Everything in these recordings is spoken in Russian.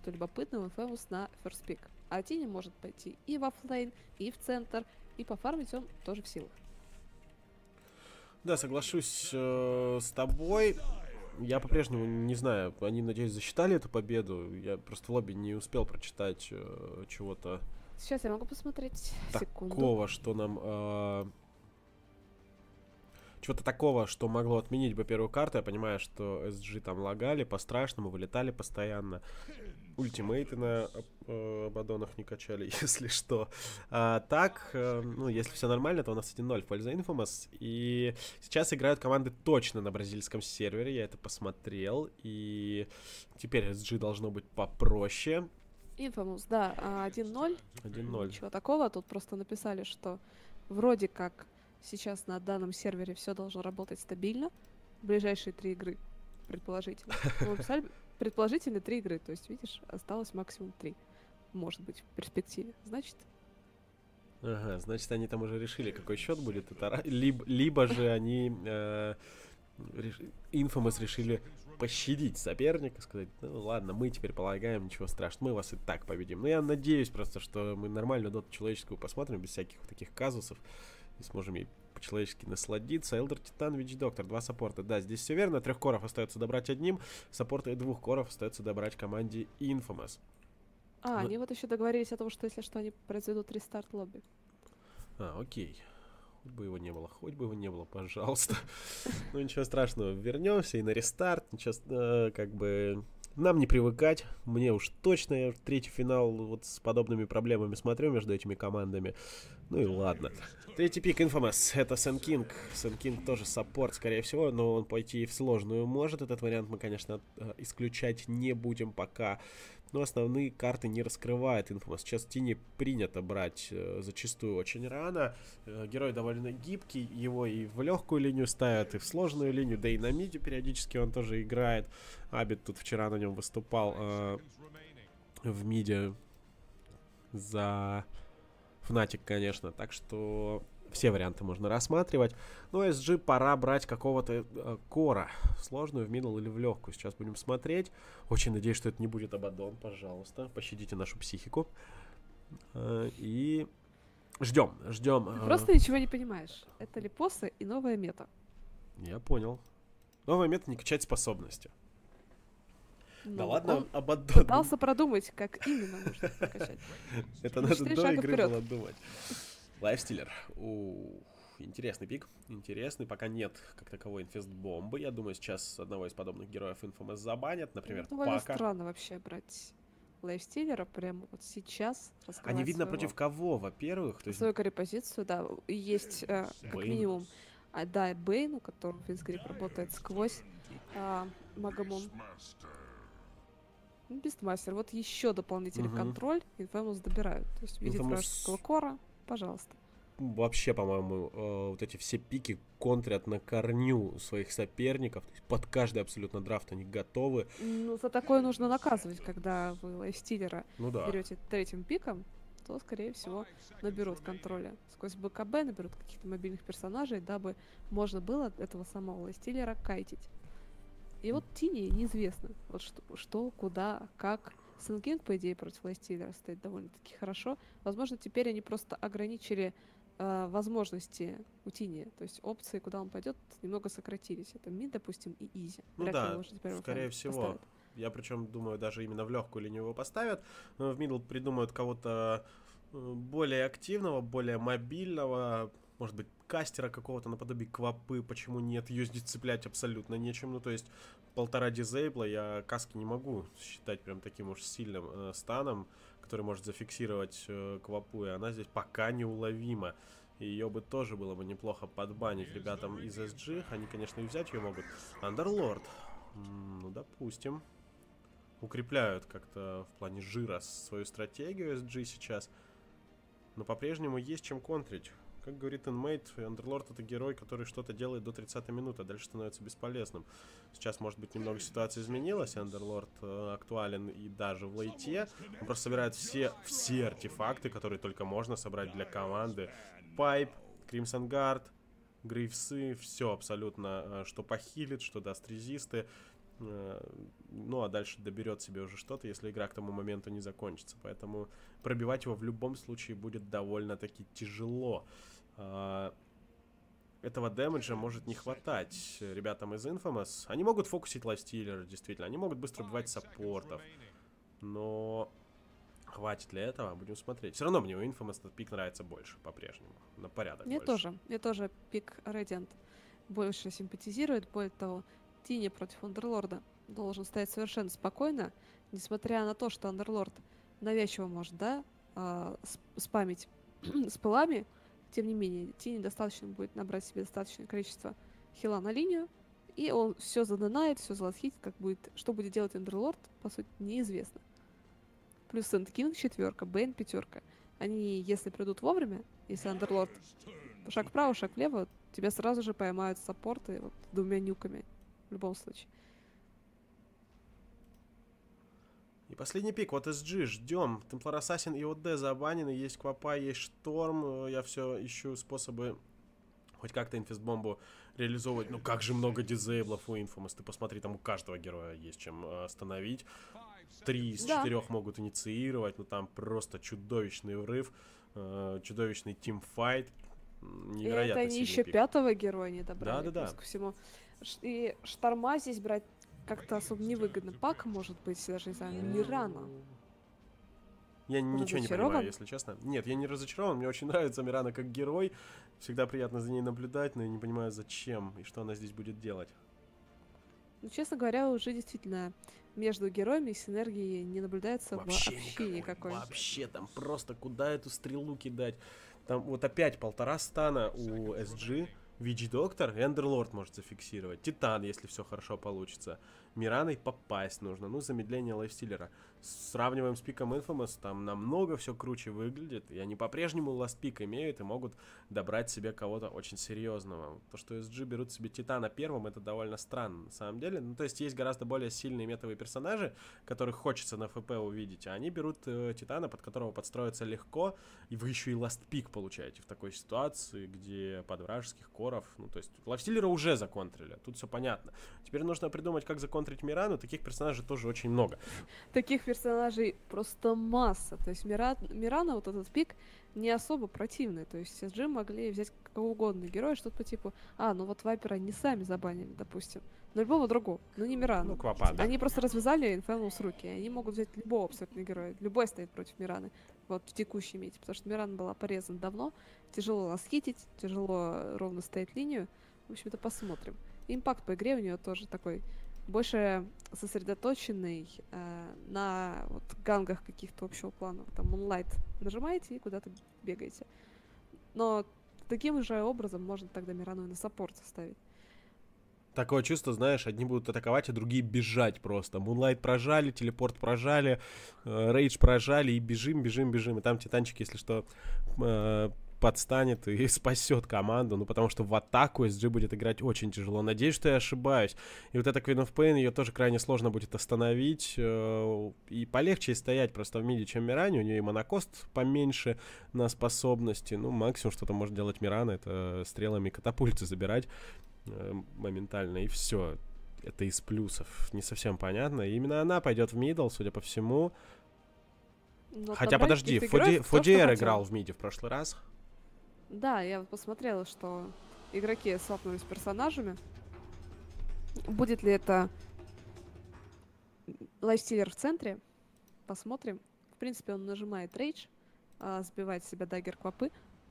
что любопытного Infamous на First Pick. А Тини может пойти и в оффлейн, и в центр, и пофармить он тоже в силах. Да, соглашусь с тобой. Я по-прежнему не знаю, они, надеюсь, засчитали эту победу. Я просто в лобби не успел прочитать чего-то Сейчас я могу посмотреть. Секунду. такого, что нам... чего-то такого, что могло отменить бы первую карту. Я понимаю, что SG там лагали по-страшному, вылетали постоянно. Ультимейты на Абадонах не качали, если что. Так, ну, если все нормально, то у нас 1-0 в пользу Infamous. И сейчас играют команды точно на бразильском сервере. Я это посмотрел. И теперь SG должно быть попроще. Infamous, да, 1-0. 1-0. Ничего такого. Тут просто написали, что вроде как сейчас на данном сервере все должно работать стабильно. Ближайшие 3 игры, предположительно. Мы написали предположительно 3 игры. То есть, видишь, осталось максимум 3. Может быть, в перспективе. Значит... Ага, значит, они там уже решили, какой счет будет. Это либо же они Infamous решили пощадить соперника, сказать, ну ладно, мы теперь полагаем, ничего страшного, мы вас и так победим. Но я надеюсь просто, что мы нормальную доту человеческую посмотрим, без всяких таких казусов, и сможем ей по-человечески насладиться. Элдер Титан, Вич Доктор, 2 саппорта. Да, здесь все верно, 3 коров остается добрать одним, саппорта и 2 коров остается добрать команде Infamous. Они вот еще договорились о том, что если что, они произведут рестарт лобби. Окей. Хоть бы его не было, пожалуйста. Ну, ничего страшного, вернемся и на рестарт. Ничего, как бы, нам не привыкать. Мне уж точно, я третий финал вот с подобными проблемами смотрю между этими командами. Ну и ладно. Третий пик Infamous, это Сэн Кинг. Сэн Кинг тоже саппорт, скорее всего, но он пойти и в сложную может. Этот вариант мы, конечно, исключать не будем пока. Но основные карты не раскрывает Infamous. Сейчас Тини принято брать зачастую очень рано. Герой довольно гибкий, его и в легкую линию ставят, и в сложную линию, да и на миде периодически он тоже играет. Абит тут вчера на нем выступал в миде за Fnatic, конечно. Так что все варианты можно рассматривать. Но SG пора брать какого-то кора. Сложную, в мидл или в легкую. Сейчас будем смотреть. Очень надеюсь, что это не будет Абадон. Пожалуйста, пощадите нашу психику. И ждем. Ты просто ничего не понимаешь. Это липосы и новая мета. Я понял. Новая мета — не качать способности. Да ладно, Абадон. Пытался продумать, как именно нужно качать. Это надо до игры было думать. Лайфстиллер. Интересный пик. Интересный. Пока нет как таковой инфест-бомбы. Я думаю, сейчас одного из подобных героев Infamous забанят. Например, довольно Пака. Странно вообще брать лайфстиллера прямо вот сейчас. А не видно против кого, во-первых. То есть свою карри-позицию, да. Есть как минимум Бэйн, у которого Финскрип работает сквозь Магамон. Бистмастер. Вот еще дополнительный контроль Infamous добирают. То есть видит вражеского кора. Пожалуйста. Вообще, по-моему, вот эти все пики контрят на корню своих соперников. То есть под каждый абсолютно драфт они готовы. Ну, за такое нужно наказывать, когда вы лайфстиллера берете третьим пиком, то, скорее всего, наберут контроля сквозь БКБ, наберут каких-то мобильных персонажей, дабы можно было этого самого лайфстиллера кайтить. И вот Тини неизвестно, вот что, куда, как. Сэн Кинг, по идее, против лайфстиллера стоит довольно-таки хорошо. Возможно, теперь они просто ограничили возможности у Тини. То есть опции, куда он пойдет, немного сократились. Это мид, допустим, и изи. Ну да, скорее всего. Поставят. Я причем думаю, даже именно в легкую линию его поставят. В мидл придумают кого-то более активного, более мобильного. Может быть, кастера какого-то наподобие Квапы. Почему нет? Ее здесь цеплять абсолютно нечем. Ну, то есть, 1,5 дизейбла я каски не могу считать прям таким уж сильным станом, который может зафиксировать Квапу. И она здесь пока неуловима. И ее бы тоже было бы неплохо подбанить ребятам из SG. Они, конечно, и взять ее могут. Андерлорд. Ну, допустим. Укрепляют как-то в плане жира свою стратегию SG сейчас. Но по-прежнему есть чем контрить. Как говорит Inmate, Андерлорд — это герой, который что-то делает до 30-й минуты, а дальше становится бесполезным. Сейчас, может быть, немного ситуация изменилась, Андерлорд актуален и даже в лейте. Он просто собирает все артефакты, которые только можно собрать для команды. Пайп, Crimson Guard, Грейвсы, все абсолютно, что похилит, что даст резисты. Ну, а дальше доберет себе уже что-то, если игра к тому моменту не закончится. Поэтому пробивать его в любом случае будет довольно-таки тяжело. Этого дэмэджа может не хватать ребятам из Infamous. Они могут фокусить лайфстиллера, действительно. Они могут быстро убивать саппортов. Но хватит ли этого? Будем смотреть. Все равно мне у Infamous этот пик нравится больше по-прежнему. На порядок Мне больше. тоже. Мне тоже пик Radiant больше симпатизирует. Более того, Тини против Андерлорда должен стоять совершенно спокойно, несмотря на то, что Андерлорд навязчиво может, да, спамить с пылами. Тем не менее, Тини достаточно будет набрать себе достаточное количество хила на линию, и он все задонает, все залатхитит, как будет, что будет делать Андерлорд, по сути, неизвестно. Плюс Сэнд Кинг 4, Бэйн 5. Они, если придут вовремя, если Андерлорд шаг вправо, шаг влево, тебя сразу же поймают саппорты вот, двумя нюками. В любом случае. И последний пик. Вот SG. Ждем. Темплар Ассасин и ОД забанены. Есть Квапа, есть Шторм. Я все ищу способы хоть как-то инфестбомбу реализовывать. Ну как же много дизейблов у Infamous. Ты посмотри, там у каждого героя есть чем остановить. 3 из 4 могут инициировать. Ну там просто чудовищный врыв. Чудовищный тимфайт. Невероятно. И это они еще пик. 5-го героя не добрали. Да. Ко всему. И Шторма здесь брать как-то особо невыгодно. Пак, может быть, даже, не знаю, Мирана. Я ничего не понимаю, если честно. Нет, я не разочарован. Мне очень нравится Мирана как герой. Всегда приятно за ней наблюдать, но я не понимаю, зачем и что она здесь будет делать. Ну, честно говоря, уже действительно между героями синергии не наблюдается вообще никакой. Вообще, там просто куда эту стрелу кидать. Там вот опять 1,5 стана у SG. Вич-доктор, Эндерлорд может зафиксировать. Титан, если все хорошо получится. Мираной попасть нужно. Ну, замедление лайфстиллера. Сравниваем с пиком Infamous, там намного все круче выглядит. И они по-прежнему ласт пик имеют и могут добрать себе кого-то очень серьезного. То, что SG берут себе Титана первым, это довольно странно на самом деле. Ну, то есть есть гораздо более сильные метовые персонажи, которых хочется на ФП увидеть. А они берут Титана, под которого подстроиться легко. И вы еще и ласт пик получаете в такой ситуации, где под вражеских коров. Ну, то есть лайфстиллера уже законтрили. Тут все понятно. Теперь нужно придумать, как законтрить Мирану. Таких персонажей тоже очень много. Таких персонажей просто масса. То есть Мирана, вот этот пик, не особо противный. То есть SG могли взять кого угодно героя, что-то по типу, ну вот Вайпера они сами забанили, допустим. Но любого другого, но не Мирану. Ну, Квапа, да. Они просто развязали Infamous руки. Они могут взять любого абсолютно героя. Любой стоит против Мираны. Вот в текущей мете. Потому что Мирана была порезана давно. Тяжело ласхитить, тяжело ровно стоять линию. В общем-то, посмотрим. Импакт по игре у нее тоже такой больше сосредоточенный на вот гангах каких-то общего плана. Там Moonlight нажимаете и куда-то бегаете. Но таким же образом можно тогда Мирану и на саппорт составить. Такое чувство, знаешь, одни будут атаковать, а другие бежать просто. Moonlight прожали, телепорт прожали, рейдж прожали и бежим. И там титанчик, если что, подстанет и спасет команду, ну потому что в атаку SG будет играть очень тяжело. Надеюсь, что я ошибаюсь. И вот эта Queen of Pain, ее тоже крайне сложно будет остановить. И полегче стоять просто в миде, чем Миране. У нее и монокост поменьше на способности. Ну, максимум, что-то может делать Мирана, это стрелами катапульты забирать моментально, и все. Это из плюсов. Не совсем понятно. И именно она пойдет в мидл, судя по всему. Но хотя, подожди, Фодиэр играл в миде в прошлый раз. Да, я посмотрела, что игроки свапнулись с персонажами. Будет ли это лайфстиллер в центре? Посмотрим. В принципе, он нажимает рейдж, сбивает с себя даггер Квапы.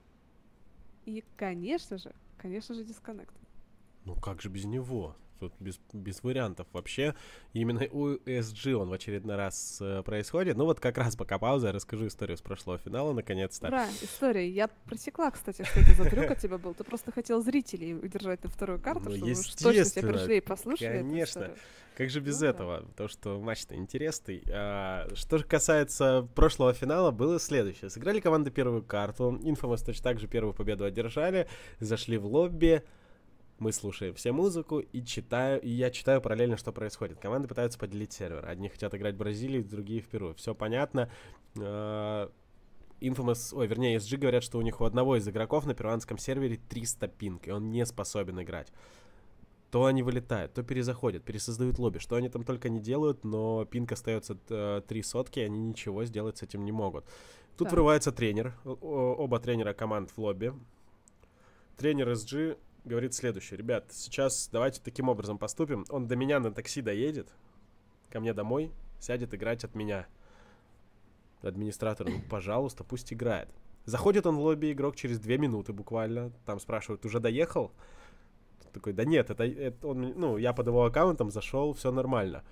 И, конечно же, дисконнект. Ну как же без него? Тут без вариантов вообще. Именно у SG он в очередной раз происходит. Ну вот как раз пока пауза, я расскажу историю с прошлого финала, наконец-то. Ура, история. Я просекла, кстати, что это за трюк от тебя был. Ты просто хотел зрителей удержать на вторую карту, ну, чтобы уж точно все пришли и послушали. Конечно. Как же без этого? То, что матч-то интересный. Что же касается прошлого финала, было следующее. Сыграли команды первую карту. Infamous точно так же первую победу одержали. Зашли в лобби. Мы слушаем все музыку и я читаю параллельно, что происходит. Команды пытаются поделить сервер. Одни хотят играть в Бразилии, другие в Перу. Все понятно. SG говорят, что у них у одного из игроков на перуанском сервере 300 пинг, и он не способен играть. то они вылетают, то перезаходят, пересоздают лобби. Что они там только не делают, но пинг остается 3 сотки, они ничего сделать с этим не могут. Тут врывается тренер, оба тренера команд в лобби. Тренер SG говорит следующее. Ребят, сейчас давайте таким образом поступим. Он до меня на такси доедет, ко мне домой, сядет играть от меня. Администратор, ну, пожалуйста, пусть играет. Заходит он в лобби, игрок, через 2 минуты буквально. Там спрашивают, уже доехал? Такой, да нет, это он, ну, я под его аккаунтом зашел, все нормально.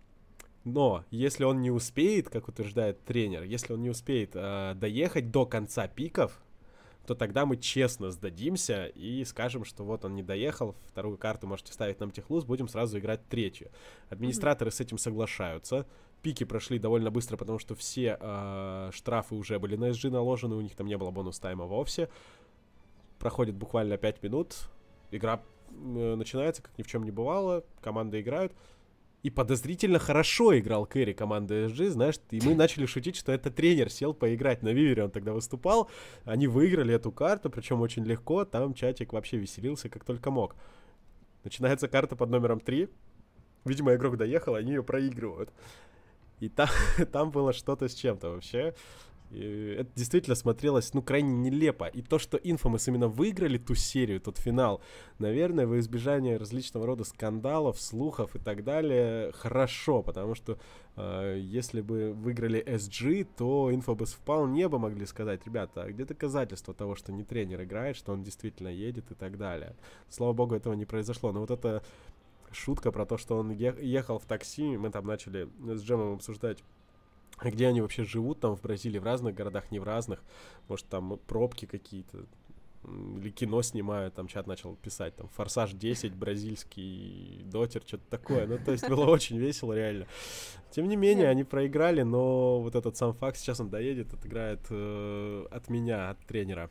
Но если он не успеет, как утверждает тренер, если он не успеет доехать до конца пиков, то тогда мы честно сдадимся и скажем, что вот он не доехал, вторую карту можете ставить нам техлуз, будем сразу играть третью. Администраторы с этим соглашаются. Пики прошли довольно быстро, потому что все штрафы уже были на SG наложены, у них там не было бонус-тайма вовсе. Проходит буквально 5 минут, игра начинается, как ни в чем не бывало, команды играют. И подозрительно хорошо играл Кэрри команды SG, знаешь, и мы начали шутить, что это тренер сел поиграть на Вивере, он тогда выступал, они выиграли эту карту, причем очень легко, там чатик вообще веселился как только мог. Начинается карта под номером 3, видимо, игрок доехал, они ее проигрывают. И там было что-то с чем-то вообще. И это действительно смотрелось, ну, крайне нелепо. И то, что Infamous именно выиграли ту серию, тот финал, наверное, во избежание различного рода скандалов, слухов и так далее, хорошо. Потому что если бы выиграли SG, то Infamous вполне бы могли сказать, ребята, а где доказательства того, что не тренер играет, что он действительно едет и так далее. Слава богу, этого не произошло. Но вот это шутка про то, что он ехал в такси, мы там начали с Джемом обсуждать, где они вообще живут, там в Бразилии, в разных городах, не в разных. Может, там пробки какие-то, или кино снимают, там чат начал писать, там «Форсаж 10», бразильский дотер, что-то такое. Ну, то есть было очень весело, реально. Тем не менее, они проиграли, но вот этот сам факт, сейчас он доедет, отыграет от меня, от тренера.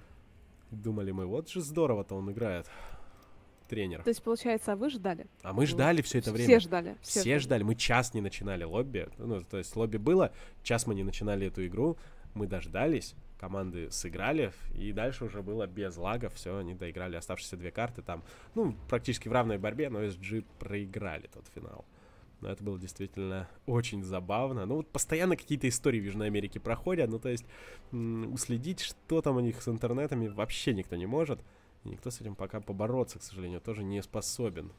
Думали мы, вот же здорово-то он играет. Тренер. То есть, получается, а вы ждали? А мы ждали все это время. Все ждали. Все ждали. Мы час не начинали лобби. Ну, то есть лобби было, час мы не начинали эту игру. Мы дождались, команды сыграли, и дальше уже было без лагов. Все, они доиграли оставшиеся 2 карты там. Ну, практически в равной борьбе, но SG проиграли тот финал. Но это было действительно очень забавно. Ну, вот постоянно какие-то истории в Южной Америке проходят. Ну, то есть уследить, что там у них с интернетами, вообще никто не может. И никто с этим пока побороться, к сожалению, тоже не способен.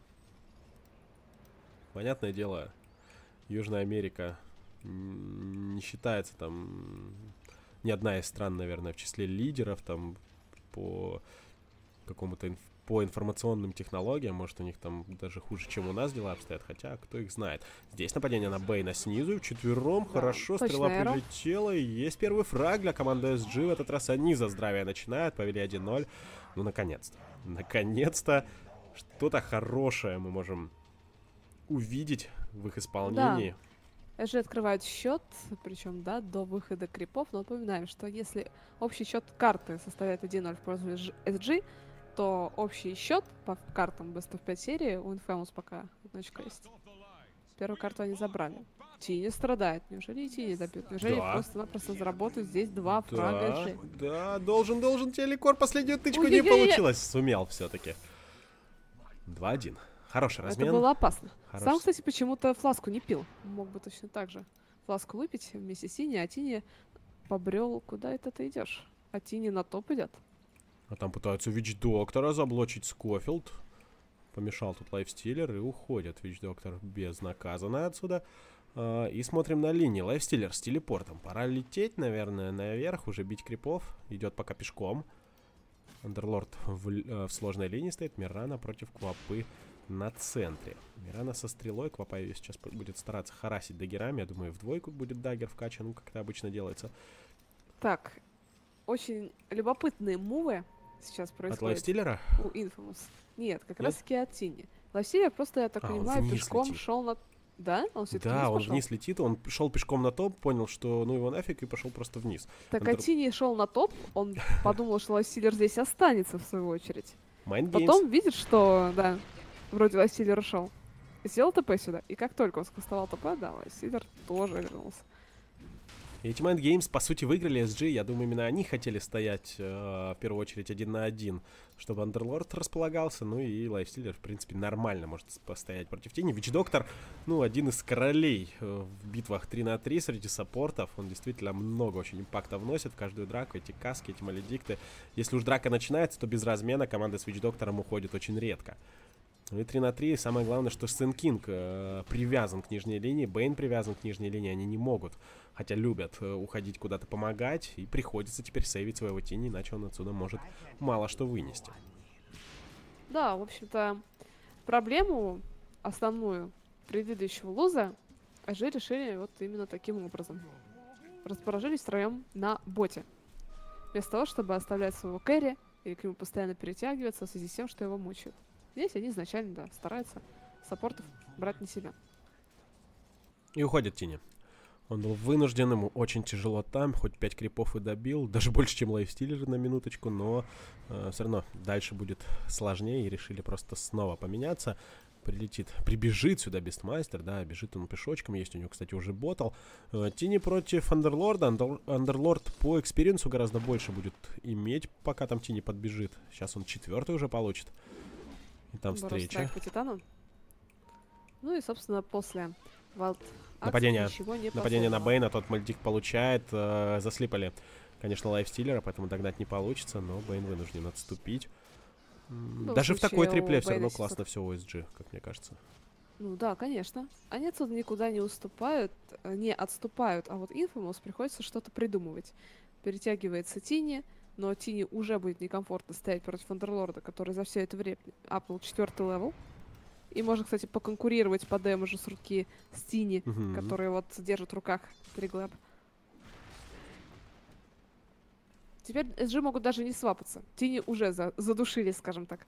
Понятное дело, Южная Америка не считается там ни одна из стран, наверное, в числе лидеров там по какому-то по информационным технологиям. Может, у них там даже хуже, чем у нас дела обстоят, хотя кто их знает. Здесь нападение на Бэйна снизу, вчетвером, да, хорошо, стрела прилетела, и есть первый фраг для команды SG. В этот раз они за здравие начинают, повели 1-0. Ну, наконец-то. Наконец-то что-то хорошее мы можем увидеть в их исполнении. Да. SG открывают счет, причем, да, до выхода крипов. Но напоминаем, что если общий счет карты составляет 1-0 в пользу SG, то общий счет по картам Best of 5 серии у Infamous пока 1 очко есть. Первую карту они забрали. Тини страдает. Неужели и Тини добьют? Неужели просто-напросто заработают здесь 2 фрага SG? Да, должен Телекор. Последнюю тычку не получилось. Сумел все-таки. 2-1. Хороший размен. Это было опасно. Сам, кстати, почему-то фласку не пил. Мог бы точно так же фласку выпить вместе с Тини, а Тини побрел. Куда это ты идешь? А Тини на топ идет. А там пытаются Вич-доктора заблочить Скофилд. Помешал тут лайфстиллер и уходит Вич-доктор безнаказанно отсюда. И смотрим на линии. Лайфстиллер с телепортом. Пора лететь, наверное, наверх, уже бить крипов. Идет пока пешком. Андерлорд в сложной линии стоит. Мирана против Квапы на центре. Мирана со стрелой. Квапа ее сейчас будет стараться харасить даггерами. Я думаю, в двойку будет даггер вкачан, ну, как это обычно делается. Так, очень любопытные мувы сейчас происходят. От лайфстиллера? У Infamous. Нет, как раз таки от Тини. Лайфстиллер просто, я так понимаю, пешком шел на... Да? Он все-таки да, он вниз летит, он шел пешком на топ, понял, что ну его нафиг, и пошел просто вниз. Так, а Тини шел на топ, он подумал, что Лайфстиллер здесь останется, в свою очередь. Потом видит, что, да, вроде Лайфстиллер ушел. Сделал ТП сюда, и как только он скастовал ТП, да, Лайфстиллер тоже вернулся. Эти Mind Games, по сути, выиграли SG. Я думаю, именно они хотели стоять, в первую очередь, 1 на 1, чтобы Underlord располагался. Ну и Lifestealer, в принципе, нормально может постоять против тени. Вич-доктор, ну, один из королей в битвах 3 на 3 среди саппортов. Он действительно много очень импакта вносит в каждую драку. Эти каски, эти маледикты. Если уж драка начинается, то без размена команда с Вич-доктором уходит очень редко. Ну и 3 на 3, самое главное, что Сэн Кинг привязан к нижней линии, Бэйн привязан к нижней линии, они не могут, хотя любят уходить куда-то помогать, и приходится теперь сейвить своего тени, иначе он отсюда может мало что вынести. Да, в общем-то, проблему основную предыдущего луза Ажи решили вот именно таким образом. Расположились втроем на боте. Вместо того, чтобы оставлять своего кэрри или к нему постоянно перетягиваться в связи с тем, что его мучают. Здесь они изначально, да, стараются саппортов брать на себя. И уходит тени. Он был вынужден, ему очень тяжело там, хоть 5 крипов и добил, даже больше, чем Lifestealer на минуточку, но все равно дальше будет сложнее, и решили просто снова поменяться. Прибежит сюда Бестмастер, да, бежит он пешочком, есть у него, кстати, уже ботл. Тини против Андерлорда. Андерлорд по экспириенсу гораздо больше будет иметь, пока там Тини подбежит. Сейчас он 4-й уже получит. И там встреча. По Титану. Ну и, собственно, после нападение на Бэйна, тот мальдик получает. Заслипали, конечно, Лайфстиллера, поэтому догнать не получится, но Бэйн вынужден отступить. Даже в такой трипле все равно классно все OSG, как мне кажется. Ну да, конечно. Они отсюда никуда не отступают, а вот Infamous приходится что-то придумывать. Перетягивается Тини, но Тини уже будет некомфортно стоять против Андерлорда, который за все это время апнул 4-й левел. И можно, кстати, поконкурировать по дэмэджу с руки с Тини, который вот держит в руках 3 глэб. Теперь SG могут даже не свапаться. Тини уже задушили, скажем так.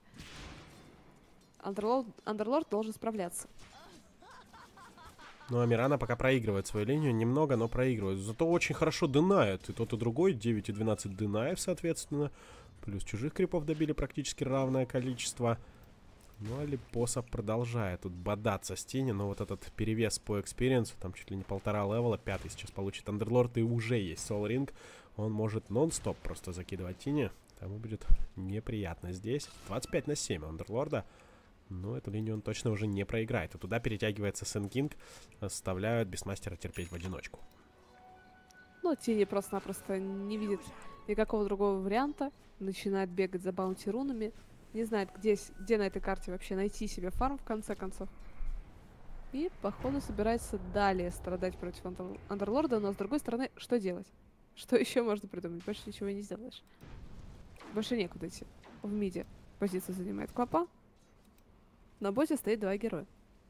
Андерлорд должен справляться. Ну, а Мирана пока проигрывает свою линию. Немного, но проигрывает. Зато очень хорошо дынает. И тот, и другой. 9 и 12 дынаев, соответственно. Плюс чужих крипов добили практически равное количество. Ну, а Липоса продолжает тут бодаться с Тини. Но вот этот перевес по экспириенсу, там чуть ли не 1,5 левела. 5-й сейчас получит Андерлорд. И уже есть Soul Ring. Он может нон-стоп просто закидывать Тини. Тому будет неприятно здесь. 25 на 7 Андерлорда. Но эту линию он точно уже не проиграет. И туда перетягивается Сэн Кинг. Заставляют Бестмастера терпеть в одиночку. Ну, Тини просто-напросто не видит никакого другого варианта. Начинает бегать за баунти-рунами. Не знает, где на этой карте вообще найти себе фарм, в конце концов. И, походу, собирается далее страдать против Андерлорда. Но, с другой стороны, что делать? Что еще можно придумать? Больше ничего не сделаешь. Больше некуда идти. В миде позицию занимает Квапа. На боте стоит 2 героя.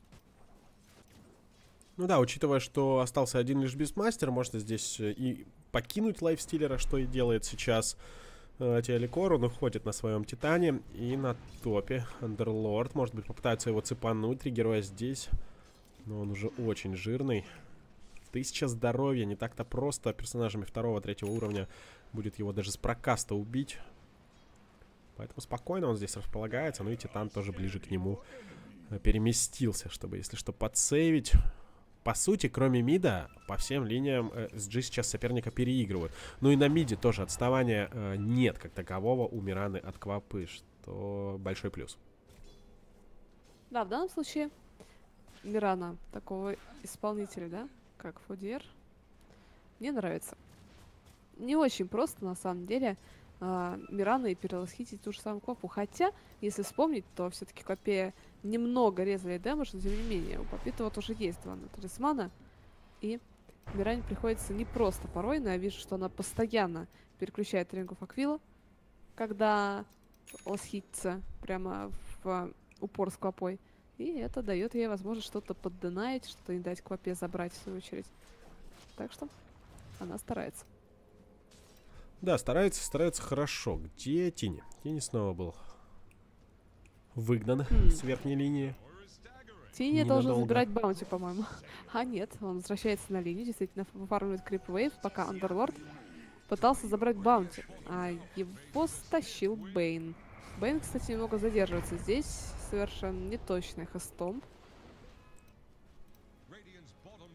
Ну да, учитывая, что остался один лишь Бестмастер, можно здесь и покинуть Лайфстиллера, что и делает сейчас Теоликор. Он уходит на своем Титане. И на топе Андерлорд, может быть, попытается его цепануть. 3 героя здесь. Но он уже очень жирный. 1000 здоровья, не так-то просто. Персонажами 2-3 уровня будет его даже с прокаста убить. Поэтому спокойно он здесь располагается. Ну и Титан тоже ближе к нему переместился, чтобы, если что, подсейвить. По сути, кроме мида, по всем линиям SG сейчас соперника переигрывают. Ну и на миде тоже отставания нет как такового у Мираны от Квапы, что большой плюс. Да, в данном случае Мирана такого исполнителя, да, как Фудер, мне нравится. Не очень просто, на самом деле, Мирана и перелосхитить ту же самую Квапу. Хотя, если вспомнить, то все-таки Квапе немного резали дэмэдж, но тем не менее, у Папита вот уже есть 2 талисмана. И Миране приходится непросто порой, но я вижу, что она постоянно переключает Ring of Aquila, когда лосхитится прямо в упор с Квапой. И это дает ей возможность что-то поддынать, что-то не дать Квапе забрать, в свою очередь. Так что она старается. Да, старается хорошо. Где Тини? Тини снова был выгнан с верхней линии. Тини должен забирать баунти, по-моему. А нет, он возвращается на линию, действительно фармит Крип Вейв, пока Андерлорд пытался забрать баунти. А его стащил Бэйн. Бэйн, кстати, немного задерживается здесь. Совершенно неточный хэстомп.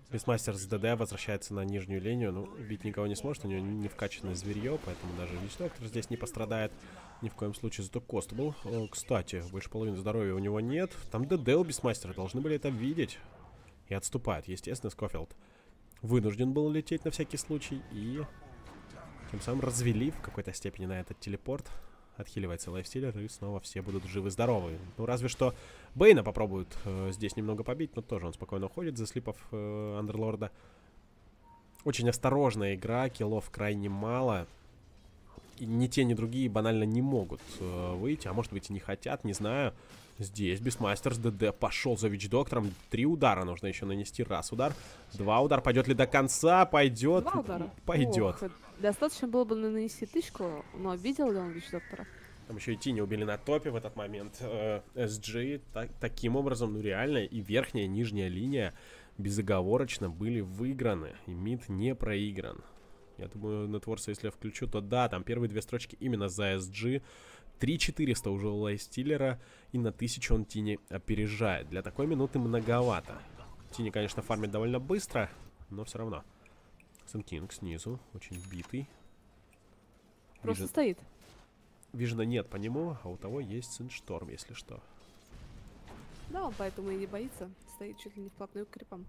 Бисмастер с ДД возвращается на нижнюю линию. Ну, бить никого не сможет, у него не вкачанное зверье, поэтому даже Вич-доктор здесь не пострадает. Ни в коем случае. Зато Кост был. Кстати, больше половины здоровья у него нет. Там ДД у Бисмастера, должны были это видеть. И отступает. Естественно, Скофилд вынужден был лететь на всякий случай. И тем самым развели в какой-то степени на этот телепорт. Отхиливается лайфстилер, и снова все будут живы-здоровы. Ну, разве что Бэйна попробуют здесь немного побить, но тоже он спокойно уходит, заслипав Андерлорда. Очень осторожная игра, киллов крайне мало. И ни те, ни другие банально не могут выйти, а может быть и не хотят, не знаю. Здесь Бисмастер с ДД пошел за Вич-доктором. 3 удара нужно еще нанести. Раз удар, 2 удара. Пойдет ли до конца? Пойдет. 2 удара? Пойдет. Ох, достаточно было бы нанести тычку, но видел ли он Вич-доктора? Там еще и Тини убили на топе в этот момент. SG таким образом, ну реально, и верхняя, и нижняя линия безоговорочно были выиграны. И мид не проигран. Я думаю, Нетворса, если я включу, то да, там первые 2 строчки именно за SG. 3400 уже у Лайстиллера, и на 1000 он Тини опережает. Для такой минуты многовато. Тини, конечно, фармит довольно быстро, но все равно. Сэн Кинг снизу, очень битый. Просто стоит. Вижена нет по нему, а у того есть Сэншторм, если что. Да, он поэтому и не боится. Стоит чуть ли не вплотную к крипам.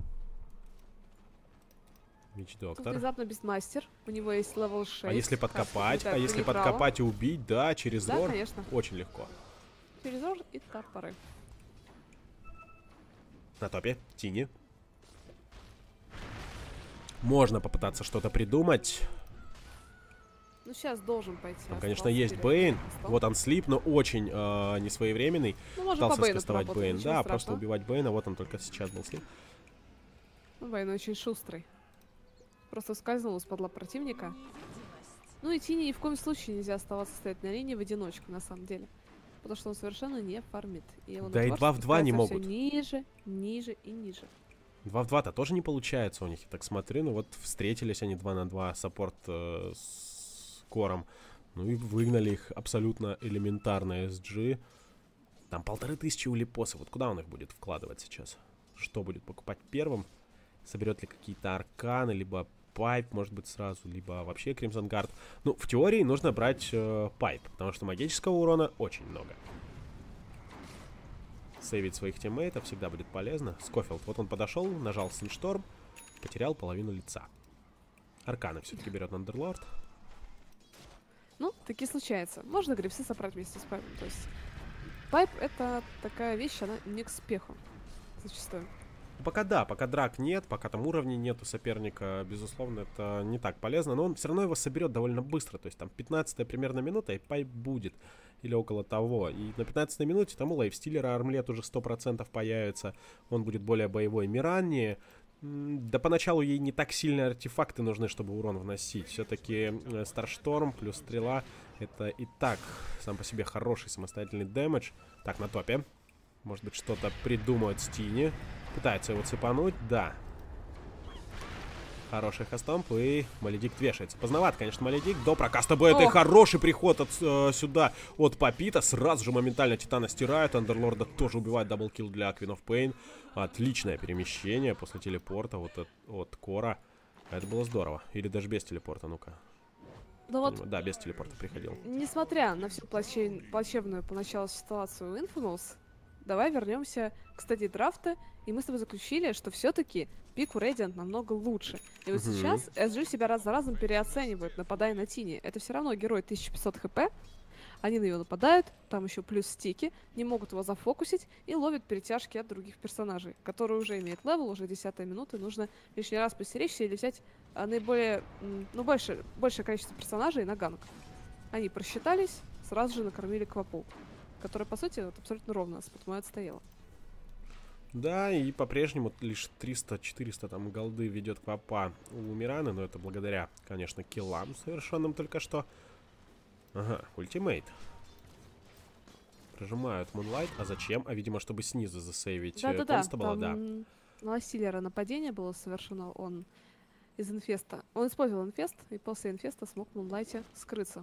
Вич-доктор. Внезапно Бисмастер. У него есть левел 6. А если подкопать? А если подкопать и убить? Да, через да, лор. Конечно. Очень легко. Через лор и топоры. На топе. Тини. Можно попытаться что-то придумать. Ну, сейчас должен пойти. Там, конечно, есть Бэйн. Вот он слип, но очень несвоевременный. Ну, можно пытался скастовать Бэйн. Да, страшного. просто убивать Бэйна. Вот он только сейчас был слип. Ну, Бэйн очень шустрый. Просто скользнул из-под противника. Ну и Тини ни в коем случае нельзя оставаться стоять на линии в одиночку, на самом деле. Потому что он совершенно не фармит. И он да и 2 в 2 не могут. Ниже, ниже и ниже. 2 в 2-то тоже не получается у них, я так смотрю. Ну вот встретились они 2 на 2, саппорт с Кором. Ну и выгнали их абсолютно элементарно SG. Там 1500 у Липоса. Вот куда он их будет вкладывать сейчас? Что будет покупать первым? Соберет ли какие-то арканы, либо пайп, может быть, сразу, либо вообще Кримсон Гард. Ну, в теории нужно брать пайп, потому что магического урона очень много. Сейвить своих тиммейтов всегда будет полезно. Скофилд, вот он подошел, нажал Сэншторм, потерял половину лица. Арканы все-таки берет Андерлорд. Ну, таки случается. Можно грипсы собрать вместе с пайпом. То есть пайп — это такая вещь, она не к спеху зачастую. Пока да, пока драк нет, пока там уровней нет у соперника, безусловно, это не так полезно, но он все равно его соберет довольно быстро, то есть там 15-я примерно минута и пайп будет, или около того, и на 15-й минуте там у лайфстиллера армлет уже 100% появится, он будет более боевой. Миранни, да поначалу ей не так сильные артефакты нужны, чтобы урон вносить, все-таки Старшторм плюс стрела, это и так сам по себе хороший самостоятельный дэмэдж. Так, на топе, может быть, что-то придумают с Тини. Пытается его цепануть, да. Хороший хастомп, и Маледикт вешается. Поздновато, конечно, Маледикт. До прокаста Б. Это и хороший приход сюда от Папита. Сразу же моментально Титана стирает. Андерлорда тоже убивает. Даблкилл для Queen of Pain. Отличное перемещение после телепорта вот от Кора. Это было здорово. Или даже без телепорта, ну-ка. Да, вот, да, без телепорта приходил. Несмотря на всю плачевную поначалу ситуацию Infamous, давай вернемся к стадии драфта. И мы с тобой заключили, что все-таки пику Radiant намного лучше. И вот сейчас SG себя раз за разом переоценивают, нападая на Тини. Это все равно герой 1500 хп. Они на него нападают, там еще плюс стики, не могут его зафокусить и ловят перетяжки от других персонажей, которые уже имеют левел, уже 10-я минута, нужно лишний раз постеречься или взять наиболее, ну, большее количество персонажей на ганг. Они просчитались, сразу же накормили Квапу, которая, по сути, вот, абсолютно ровно с Патмой отстояла. Да, и по-прежнему лишь 300-400 там голды ведет Квапа у Мираны, но это благодаря, конечно, киллам, совершенным только что. Ага, ультимейт. Прожимают Мунлайт. А зачем? А, видимо, чтобы снизу засейвить Констабла, да. На Лайстиллера нападение было совершено, он из инфеста. Он использовал инфест, и после инфеста смог в Мунлайте скрыться.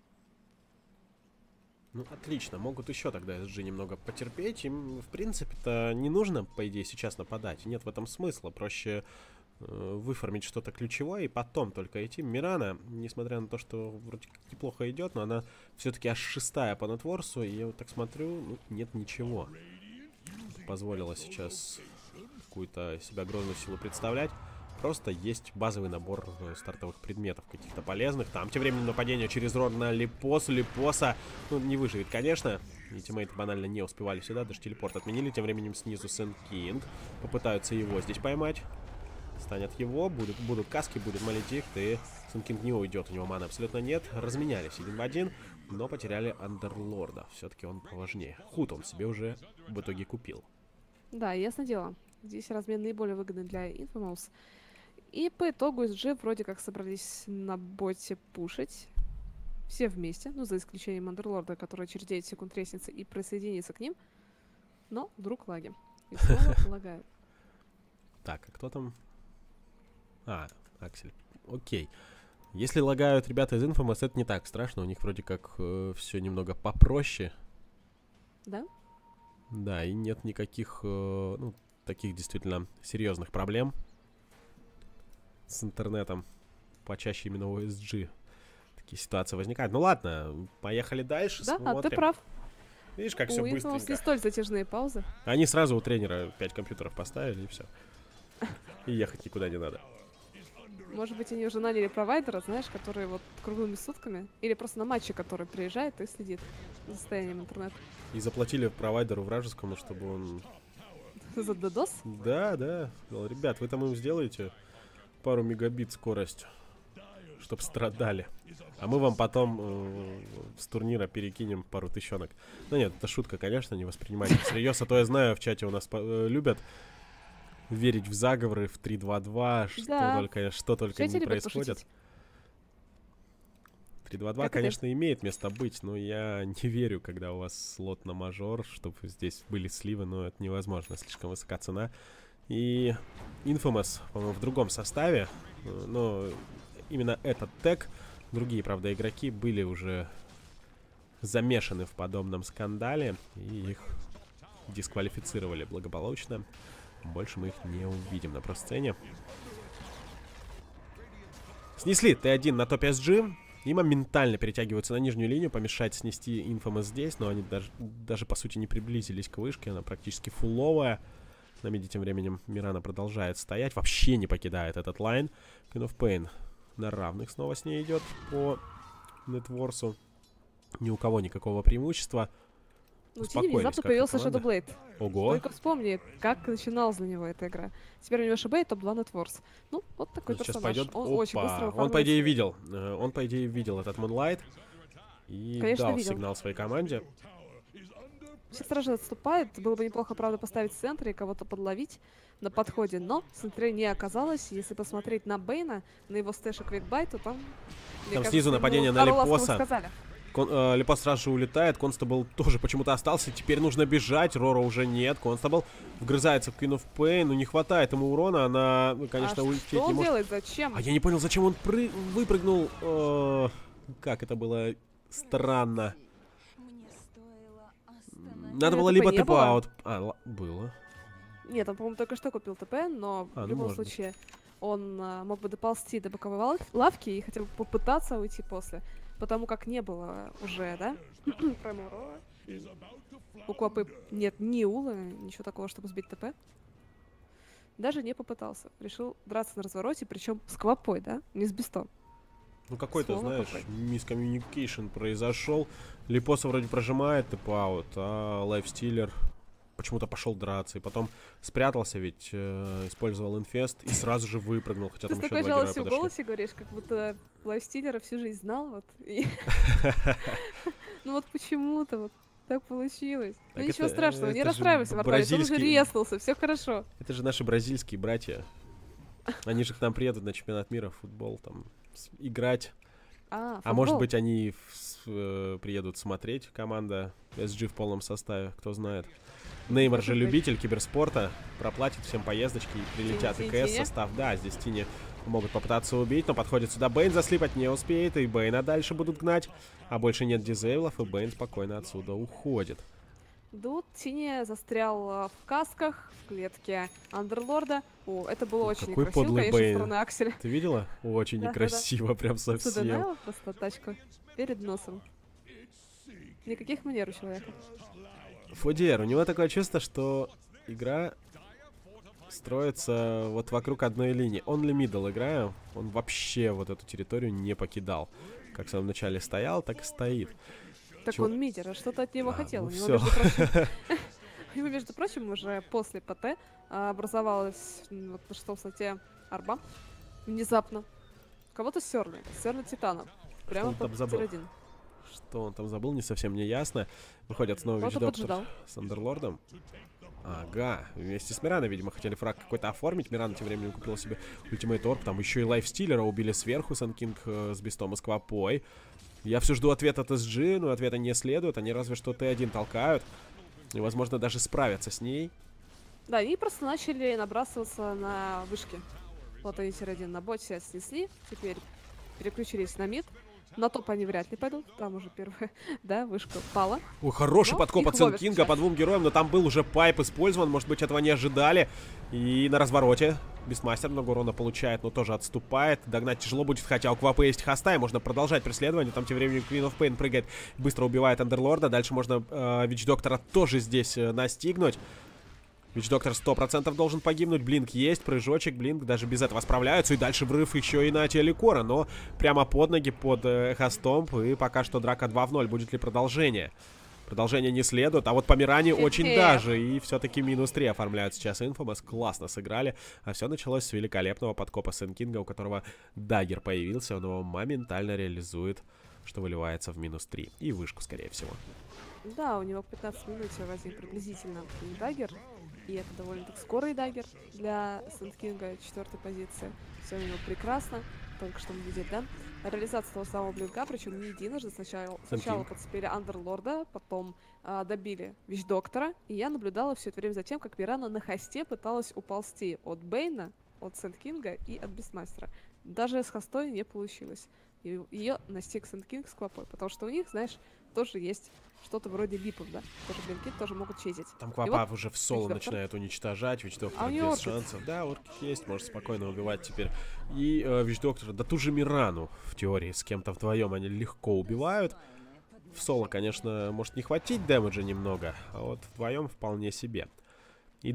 Ну, отлично. Могут еще тогда SG немного потерпеть. Им, в принципе-то, не нужно, по идее, сейчас нападать. Нет в этом смысла. Проще выформить что-то ключевое и потом только идти. Мирана, несмотря на то, что вроде как неплохо идет, но она все-таки аж 6-я по нетворсу, и я вот так смотрю, ну, нет ничего. Позволила сейчас какую-то себя грозную силу представлять. Просто есть базовый набор стартовых предметов каких-то полезных. Там тем временем нападение через рор на Липосу. Липоса, ну, не выживет, конечно. И тиммейты банально не успевали сюда, даже телепорт отменили. Тем временем снизу Сэн Кинг. Попытаются его здесь поймать. Станет его, будут каски, будет Маледикт, и Сэн Кинг не уйдет, у него маны абсолютно нет. Разменялись 1 в 1, но потеряли Андерлорда. Все-таки он поважнее. Худ он себе уже в итоге купил. Да, ясно дело. Здесь размен наиболее выгодный для Infamous. И по итогу SG вроде как собрались на боте пушить. Все вместе, ну за исключением Андерлорда, который через 9 секунд резнится и присоединится к ним. Но вдруг лаги. И снова лагают. Так, а кто там? А, Аксель. Окей. Если лагают ребята из Infamous, это не так страшно. У них вроде как все немного попроще. Да? Да, и нет никаких, ну, таких действительно серьезных проблем с интернетом. Почаще именно у SG такие ситуации возникают. Ну ладно, поехали дальше. Да, смотрим. а ты прав. Видишь, как все быстренько. У Infamous не столь затяжные паузы. Они сразу у тренера 5 компьютеров поставили, и все. И ехать никуда не надо. Может быть, они уже наняли провайдера, знаешь, который вот круглыми сутками, или просто на матче, который приезжает и следит за состоянием интернета. И заплатили провайдеру вражескому, чтобы он... За DDoS? Да, да. Сказал, ребят, вы там им сделаете пару мегабит скорость, чтоб страдали. А мы вам потом с турнира перекинем пару тысячонок. Ну нет, это шутка, конечно, не воспринимайте всерьез. А то я знаю, в чате у нас любят верить в заговоры, в 3-2-2, да. что только не происходит. 3-2-2, конечно, имеет место быть, но я не верю, когда у вас слот на мажор, чтобы здесь были сливы, но это невозможно, слишком высока цена. И Infamous, по-моему, в другом составе, но именно этот тег, другие, правда, игроки были уже замешаны в подобном скандале, и их дисквалифицировали благополучно. Больше мы их не увидим на про-сцене. Снесли Т1 на топе SG. И моментально перетягиваются на нижнюю линию. Помешать снести Infamous здесь. Но они даже по сути не приблизились к вышке. Она практически фулловая. На миде тем временем Мирана продолжает стоять. Вообще не покидает этот лайн. Queen of Pain на равных снова с ней идет по нетворсу. Ни у кого никакого преимущества. Ну, внезапно появился Shadow Blade. Ого. Только вспомни, как начиналась для него эта игра. Теперь у него ШБ и топ-2 нетворс. Ну, вот такой персонаж. Пойдет... Он очень быстро Он, по идее, видел. Он, по идее, видел этот Moonlight. И конечно, дал видел сигнал своей команде. Все стражи отступают. Было бы неплохо, правда, поставить в центре и кого-то подловить на подходе. Но центре не оказалось. Если посмотреть на Бейна, на его стэш и квикбай, то там... Там снизу нападение на Липоса. Липос сразу же улетает. Констабл тоже почему-то остался. Теперь нужно бежать. Рора уже нет. Констабл вгрызается в Queen of Pain. Ну, не хватает ему урона. Она, конечно, улететь не может. Что он делает? Зачем? А я не понял, зачем он выпрыгнул. Как это было странно. Надо было либо тэп-аут. Было. Нет, он, по-моему, только что купил ТП, но в любом случае он мог бы доползти до боковой лавки и хотя бы попытаться уйти после. Потому как не было уже, да? У Квапы нет ни ула, ничего такого, чтобы сбить ТП. Даже не попытался. Решил драться на развороте, причем с Квапой, да? Не с Бестом. Ну какой-то, знаешь, мискоммуникейшн произошел. Липоса вроде прожимает тэп-аут, а Лайфстиллер почему-то пошел драться. И потом спрятался, ведь использовал инфест и сразу же выпрыгнул. Хотя там еще два героя подошли. Ты в голосе говоришь, как будто Лайфстиллера всю жизнь знал. Вот. Ну вот почему-то вот так получилось. Ну ничего страшного, не расстраивайся, Варварец, он уже резнулся, все хорошо. Это же наши бразильские братья. Они же к нам приедут на чемпионат мира в футбол, там, играть. А может быть, они приедут смотреть, команда SG в полном составе, кто знает. Неймар же любитель киберспорта, проплатит всем поездочки и прилетят ИКС состав. Да, здесь Тини могут попытаться убить, но подходит сюда Бейн, заслипать не успеет, и Бейна дальше будут гнать. А больше нет дизейвлов, и Бейн спокойно отсюда уходит. Тут Тини застрял в касках, в клетке Андерлорда. О, это было очень какой некрасиво, подлый конечно, со Бэйн. стороны Акселя. Ты видела? Очень некрасиво, прям совсем. Сюда просто тачку перед носом. Никаких манер у человека. Фудер, у него такое чувство, что игра строится вот вокруг одной линии. Only middle играю, он вообще вот эту территорию не покидал. Как в самом начале стоял, так и стоит. Так он мидер, а что-то от него хотел. Ну у все. него, между прочим, уже после ПТ образовалась вот, на шестом слоте арба. Внезапно. Кого-то стерли. Стерли Титана. Прямо под тир-1. Что он там забыл, не совсем не ясно. Выходит снова Вич-доктор с Андерлордом. Ага, вместе с Мираной, видимо, хотели фраг какой-то оформить. Мирана тем временем купила себе ультимейт орб. Там еще и лайфстиллера убили сверху. Санкинг с Бестом и Сквапой. Я все жду ответа от SG, но ответа не следует. Они разве что Т1 толкают. И, возможно, даже справятся с ней. Да, и просто начали набрасываться на вышки. Вот они тир-1 на боте снесли. Теперь переключились на мид. На топ они вряд ли пойдут. Там уже первая, да, вышка пала. Ой, хороший подкоп от Санкинга по двум героям, но там был уже пайп использован. Может быть, этого не ожидали. И на развороте Бестмастер много урона получает, но тоже отступает. Догнать тяжело будет, хотя у Квапа есть хоста, и можно продолжать преследование. Там тем временем Queen of Pain прыгает, быстро убивает Андерлорда. Дальше можно Вич-доктора тоже здесь настигнуть. Вич-доктор 100% должен погибнуть. Блинк есть, прыжочек, Блинк даже без этого справляются. И дальше врыв еще и на Телекора, но прямо под ноги, под Эхостомп. И пока что драка 2 в 0. Будет ли продолжение? Продолжение не следует, а вот по Миране очень даже. И все-таки минус 3 оформляют сейчас Infamous. Классно сыграли. А все началось с великолепного подкопа Сенкинга, у которого даггер появился. Он его моментально реализует, что выливается в минус 3. И вышку, скорее всего. Да, у него в 15 минут возник приблизительно даггер. И это довольно-таки скорый даггер для Сенкинга, 4-й позиции. Все у него прекрасно. Только что мы видели, да? Реализация того самого блинка, причем не единожды. Сначала подцепили Андерлорда, потом добили Вич-доктора. И я наблюдала все это время за тем, как Мирана на хосте пыталась уползти от Бэйна, от Сенкинга и от Бестмастера. Даже с хостой не получилось. И ее настиг Сенкинг с Квапой, потому что у них, знаешь, тоже есть что-то вроде липов, да? Тоже блинки тоже могут чизить. Там Квапа вот уже в соло начинает уничтожать. Вич-доктор без шансов. Да, орки есть, может спокойно убивать теперь. И Вич-доктора, да ту же Мирану, в теории, с кем-то вдвоем они легко убивают. В соло, конечно, может не хватить дэмэджа немного, а вот вдвоем вполне себе. И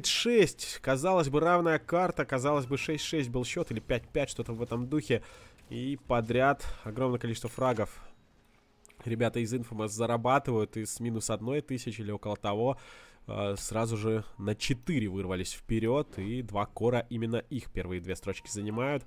12-6, казалось бы, равная карта, казалось бы, 6-6 был счет, или 5-5, что-то в этом духе. И подряд огромное количество фрагов. Ребята из Infamous зарабатывают, и с минус 1000 или около того сразу же на 4 вырвались вперед, и 2 кора именно их первые 2 строчки занимают.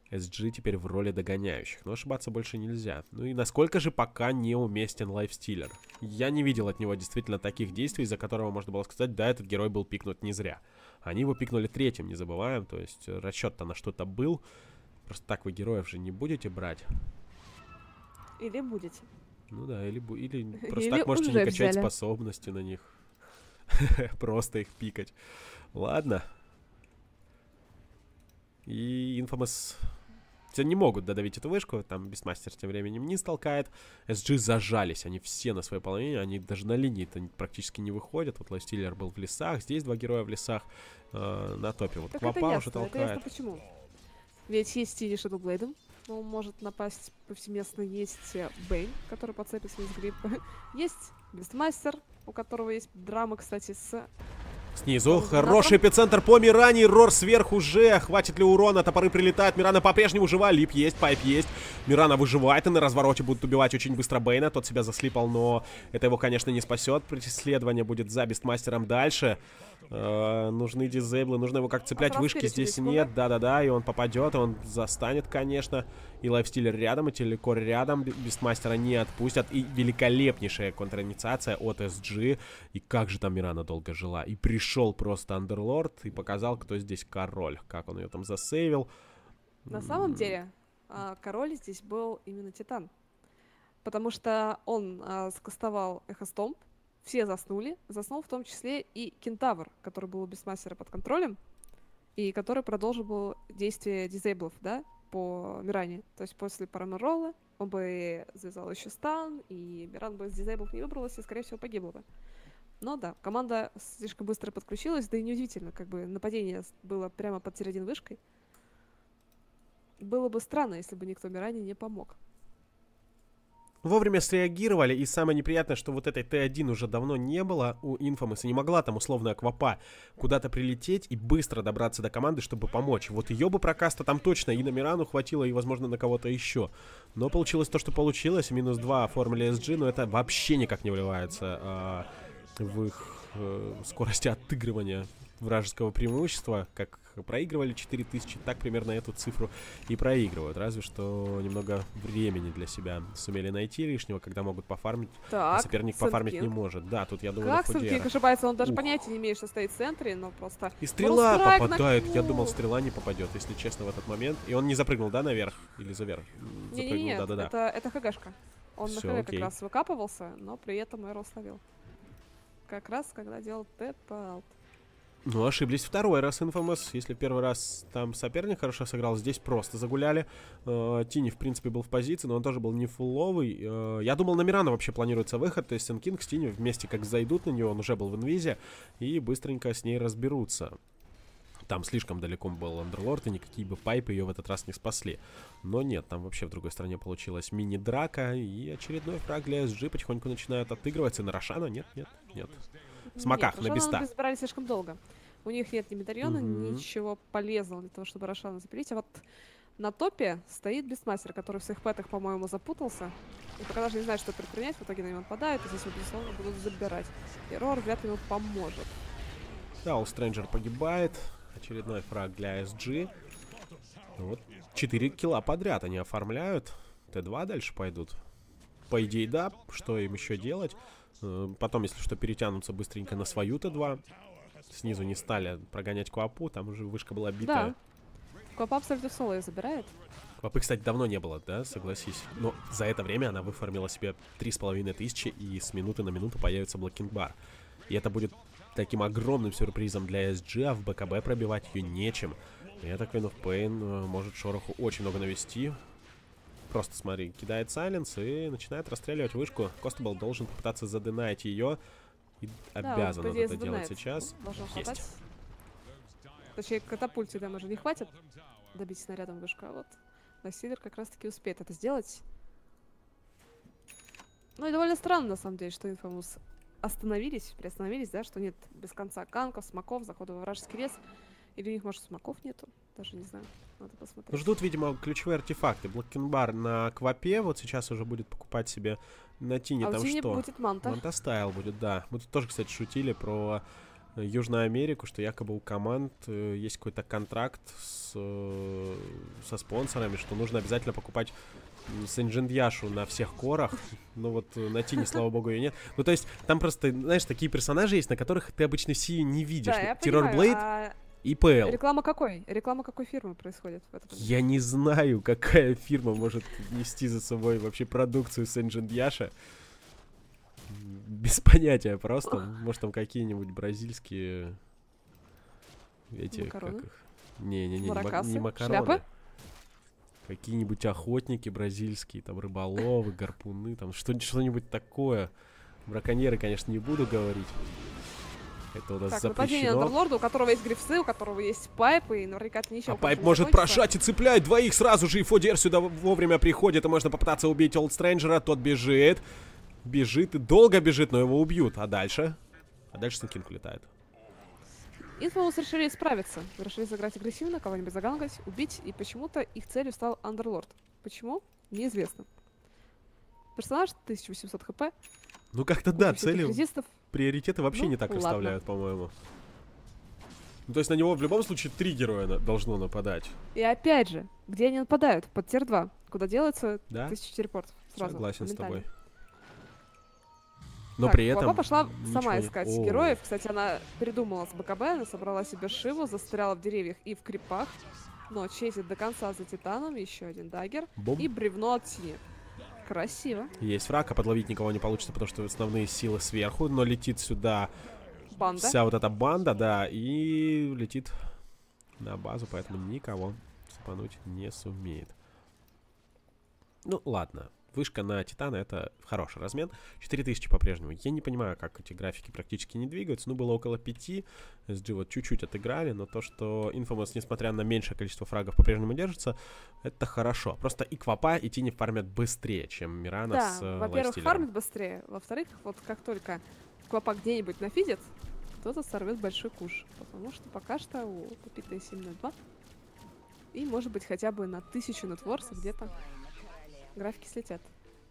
SG теперь в роли догоняющих, но ошибаться больше нельзя. Ну и насколько же пока неуместен лайфстиллер? Я не видел от него действительно таких действий, из-за которого можно было сказать, да, этот герой был пикнут не зря. Они его пикнули третьим, не забываем, то есть расчет-то на что-то был. Просто так вы героев же не будете брать. Или будете. Ну да, или просто так можете не качать способности на них. Просто их пикать. Ладно. И Infamous все не могут додавить эту вышку. Там Бестмастер тем временем не толкает. SG зажались. Они все на своей половине. Они даже на линии-то практически не выходят. Вот Лайфстиллер был в лесах. Здесь 2 героя в лесах. На топе вот Квапа уже толкает. Это ясно почему. Ведь есть Тини Shadowblade. Он может напасть повсеместно. Есть Бэйн, который подцепит свой грипп. Есть Бестмастер, у которого есть драма, кстати, с... Снизу хороший эпицентр по Миране. Рор сверху уже. Хватит ли урона? Топоры прилетают. Мирана по-прежнему жива. Лип есть, пайп есть. Мирана выживает. И на развороте будут убивать очень быстро Бэйна. Тот себя заслипал, но это его, конечно, не спасет. Преследование будет за Бестмастером дальше. Нужны дизейблы. Нужно его как цеплять. Вышки здесь нет. Да-да-да. И он попадет. И он застанет, конечно. И лайфстиллер рядом. И телекор рядом. Бестмастера не отпустят. И великолепнейшая контраинициация от SG. И как же там Мирана долго жила. И пришел просто Андерлорд и показал, кто здесь король. Как он ее там засейвил. На самом деле, король здесь был именно Титан. Потому что он скастовал Эхостомп. Все заснули. Заснул в том числе и Кентавр, который был у Бестмастера под контролем. И который продолжил действие дизейблов, да, по Миране. То есть после парамеролла он бы завязал еще стан, и Миран бы из дизейблов не выбралась и, скорее всего, погибла бы. Но да, команда слишком быстро подключилась, да и неудивительно, как бы нападение было прямо под серединой вышкой. Было бы странно, если бы никто Миране не помог. Вовремя среагировали, и самое неприятное, что вот этой Т1 уже давно не было у Infamous, и не могла там условная Квапа куда-то прилететь и быстро добраться до команды, чтобы помочь. Вот ее бы прокаста там точно и на Мирану хватило, и, возможно, на кого-то еще. Но получилось то, что получилось. -2 оформили SG, но это вообще никак не вливается в их скорости отыгрывания вражеского преимущества. Как проигрывали 4000, так примерно эту цифру и проигрывают. Разве что немного времени для себя сумели найти лишнего, когда могут пофармить, так, а соперник пофармить не может. Да, тут я думаю, как Сенкинг ошибается, он даже понятия не имеет, что стоит в центре, но просто... И стрела попадает, я думал, стрела не попадет, если честно, в этот момент. И он не запрыгнул, да, наверх? Или заверх? Не-не-не, это ХГшка. Он на ХГ как раз выкапывался, но при этом Эро словил. Как раз, когда делал тэп-аут. Ну, ошиблись второй раз Infamous. Если первый раз там соперник хорошо сыграл, здесь просто загуляли. Тини, в принципе, был в позиции, но он тоже был не фулловый. Я думал, на Мирана вообще планируется выход. То есть Сенкинг с Тини вместе как зайдут на него, он уже был в инвизе, и быстренько с ней разберутся. Там слишком далеко был Андерлорд, и никакие бы пайпы ее в этот раз не спасли. Но нет, там вообще в другой стороне получилась мини-драка, и очередной фраг для SG потихоньку начинают отыгрываться. И на Рошана нет. В смоках, на беста. Забирали слишком долго. У них нет ни медальона, ничего полезного для того, чтобы Рошана запилить. А вот на топе стоит Бестмастер, который в своих пэтах, по-моему, запутался. И пока даже не знает, что предпринять, в итоге на него нападают, и здесь его, безусловно, будут забирать. И Рор вряд ли ему поможет. Да, у Стрэнджер погибает. Очередной фраг для SG. Вот 4 килла подряд они оформляют. Т2 дальше пойдут. По идее, да. Что им еще делать? Потом, если что, перетянутся быстренько на свою Т2. Снизу не стали прогонять Квапу. Там уже вышка была битая. Да. Квапа абсолютно соло ее забирает. Квапы, кстати, давно не было, да? Согласись. Но за это время она выформила себе 3500, и с минуты на минуту появится блокинг-бар. И это будет таким огромным сюрпризом для SG, а в БКБ пробивать ее нечем. И это Queen of Pain может шороху очень много навести. Просто, смотри, кидает сайленс и начинает расстреливать вышку. Костабл должен попытаться задинать ее. И обязан он это делать сейчас. Есть. Точнее, катапульте дамажа не хватит добить снарядом вышку, а вот Насилер как раз-таки успеет это сделать. Ну и довольно странно, на самом деле, что Infamous приостановились, да, что нет без конца канков, смоков, захода во вражеский лес. Или у них, может, смоков нету? Даже не знаю. Надо посмотреть. Ждут, видимо, ключевые артефакты. Блокинбар на Квапе. Вот сейчас уже будет покупать себе на Тине. А там у Тини что? будет Манта. Манта Стайл будет, да. Мы тут тоже, кстати, шутили про Южную Америку, что якобы у команд есть какой-то контракт со спонсорами, что нужно обязательно покупать Сэнджиндьяшу на всех корах. Но вот на Тине, слава богу, ее нет. Ну, то есть, там просто, знаешь, такие персонажи есть, на которых ты обычно все не видишь. Да, Террорблейд и ПЛ. Реклама какой? Реклама какой фирмы происходит в этом? Я не знаю, какая фирма может нести за собой вообще продукцию Сэнджиндьяша. Без понятия просто. Может, там какие-нибудь бразильские... Эти, макароны? как их? Не Маракасы? макароны. Шляпы? Какие-нибудь охотники бразильские, там рыболовы, гарпуны, там что-нибудь такое. Браконьеры, конечно, не буду говорить. Это у нас так, запрещено. нападение Андерлорда, у которого есть грифсы, у которого есть пайп, и наверняка это ничего. А пайп может прошать и цеплять двоих сразу же, и Фодер сюда вовремя приходит, и можно попытаться убить Олд Стрэнджера, тот бежит. Бежит и долго бежит, но его убьют. А дальше? А дальше Сенкинг летает. Infamous решили справиться. Решили сыграть агрессивно, кого-нибудь загангать, убить, и почему-то их целью стал Андерлорд. Почему? Неизвестно. Персонаж 1800 хп. Ну как-то да, цели, резистов. приоритеты вообще не так расставляют, по-моему. Ну, то есть на него в любом случае 3 героя должно нападать. И опять же, где они нападают? Под тир 2, куда делается 1000 телепортов. Сразу, согласен с тобой. Но так, при этом... Папа пошла сама искать героев. Кстати, она придумала с БКБ, она собрала себе Шиву, застряла в деревьях и в крипах. Но чейзит до конца за Титаном, еще один даггер. И бревно от Тини. Красиво. Есть фраг, а подловить никого не получится, потому что основные силы сверху. Но летит сюда вся вот эта банда, да, и летит на базу, поэтому никого цепануть не сумеет. Ну, ладно. Вышка на Титана — это хороший размен. 4000 по-прежнему. Я не понимаю, как эти графики практически не двигаются. Ну, было около 5. SG вот чуть-чуть отыграли, но то, что Infamous, несмотря на меньшее количество фрагов, по-прежнему держится, это хорошо. Просто и Квапа, и Тини фармят быстрее, чем Мирана с Да, во-первых, фармят быстрее. Во-вторых, вот как только Квапа где-нибудь нафидит, кто-то сорвет большой куш. Потому что пока что у Папита 702 и, может быть, хотя бы на 1000 нетворса где-то графики слетят.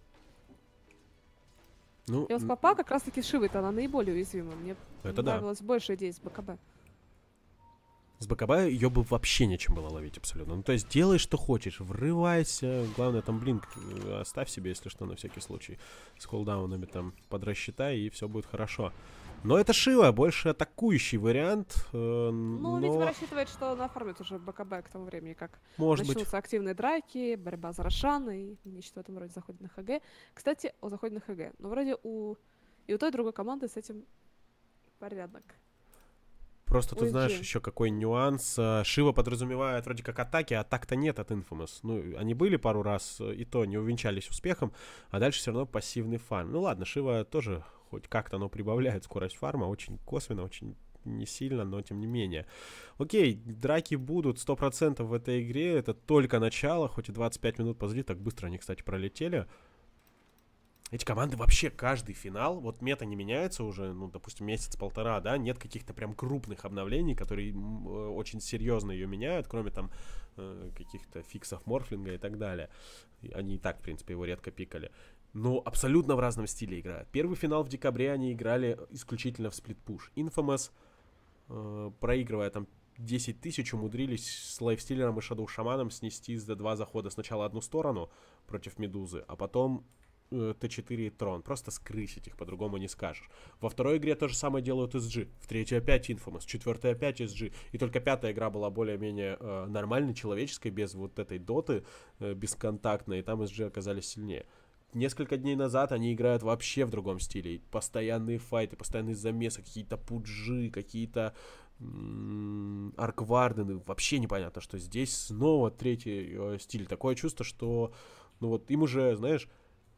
Ну, и вот Квапа как раз-таки Шивы-то она наиболее уязвима. Мне нравилась больше идея с БКБ. С БКБ ее бы вообще нечем было ловить абсолютно. Ну, то есть делай, что хочешь, врывайся. Главное, там блинк оставь себе, если что, на всякий случай. С колдаунами там подрасчитай, и все будет хорошо. Но это Шива, больше атакующий вариант. Ну, видимо, рассчитывает, что нафармит уже БКБ к тому времени, как начнутся активные драки, борьба за Рошан, и нечто в этом роде заходит на ХГ. Кстати, о заходе на ХГ. Но вроде и у той, и другой команды с этим порядок. Просто тут знаешь еще какой нюанс. Шива подразумевает вроде как атаки, а так-то нет от Infamous. Ну, они были пару раз, и то не увенчались успехом, а дальше все равно пассивный фарм. Ну ладно, Шива тоже хоть как-то оно прибавляет скорость фарма, очень косвенно, очень не сильно, но тем не менее. Окей, драки будут 100% в этой игре, это только начало, хоть и 25 минут позади, так быстро они, кстати, пролетели. Эти команды вообще каждый финал, вот мета не меняется уже, ну, допустим, месяц-полтора, да, нет каких-то прям крупных обновлений, которые очень серьезно ее меняют, кроме там каких-то фиксов морфлинга и так далее. Они и так, в принципе, его редко пикали. Но абсолютно в разном стиле играют. Первый финал в декабре они играли исключительно в сплит-пуш. Infamous, проигрывая там 10 тысяч, умудрились с лайфстиллером и шадоу шаманом снести за 2 захода сначала одну сторону против Медузы, а потом Т4 и Трон. Просто скрысить их, по-другому не скажешь. Во второй игре то же самое делают SG. В третьей опять Infamous. В четвертой опять SG. И только пятая игра была более-менее нормальной, человеческой, без вот этой доты, бесконтактной. И там SG оказались сильнее. Несколько дней назад они играют вообще в другом стиле. Постоянные файты, постоянные замесы, какие-то пуджи, какие-то арквардены. Вообще непонятно, что здесь снова третий стиль. Такое чувство, что ну вот им уже, знаешь,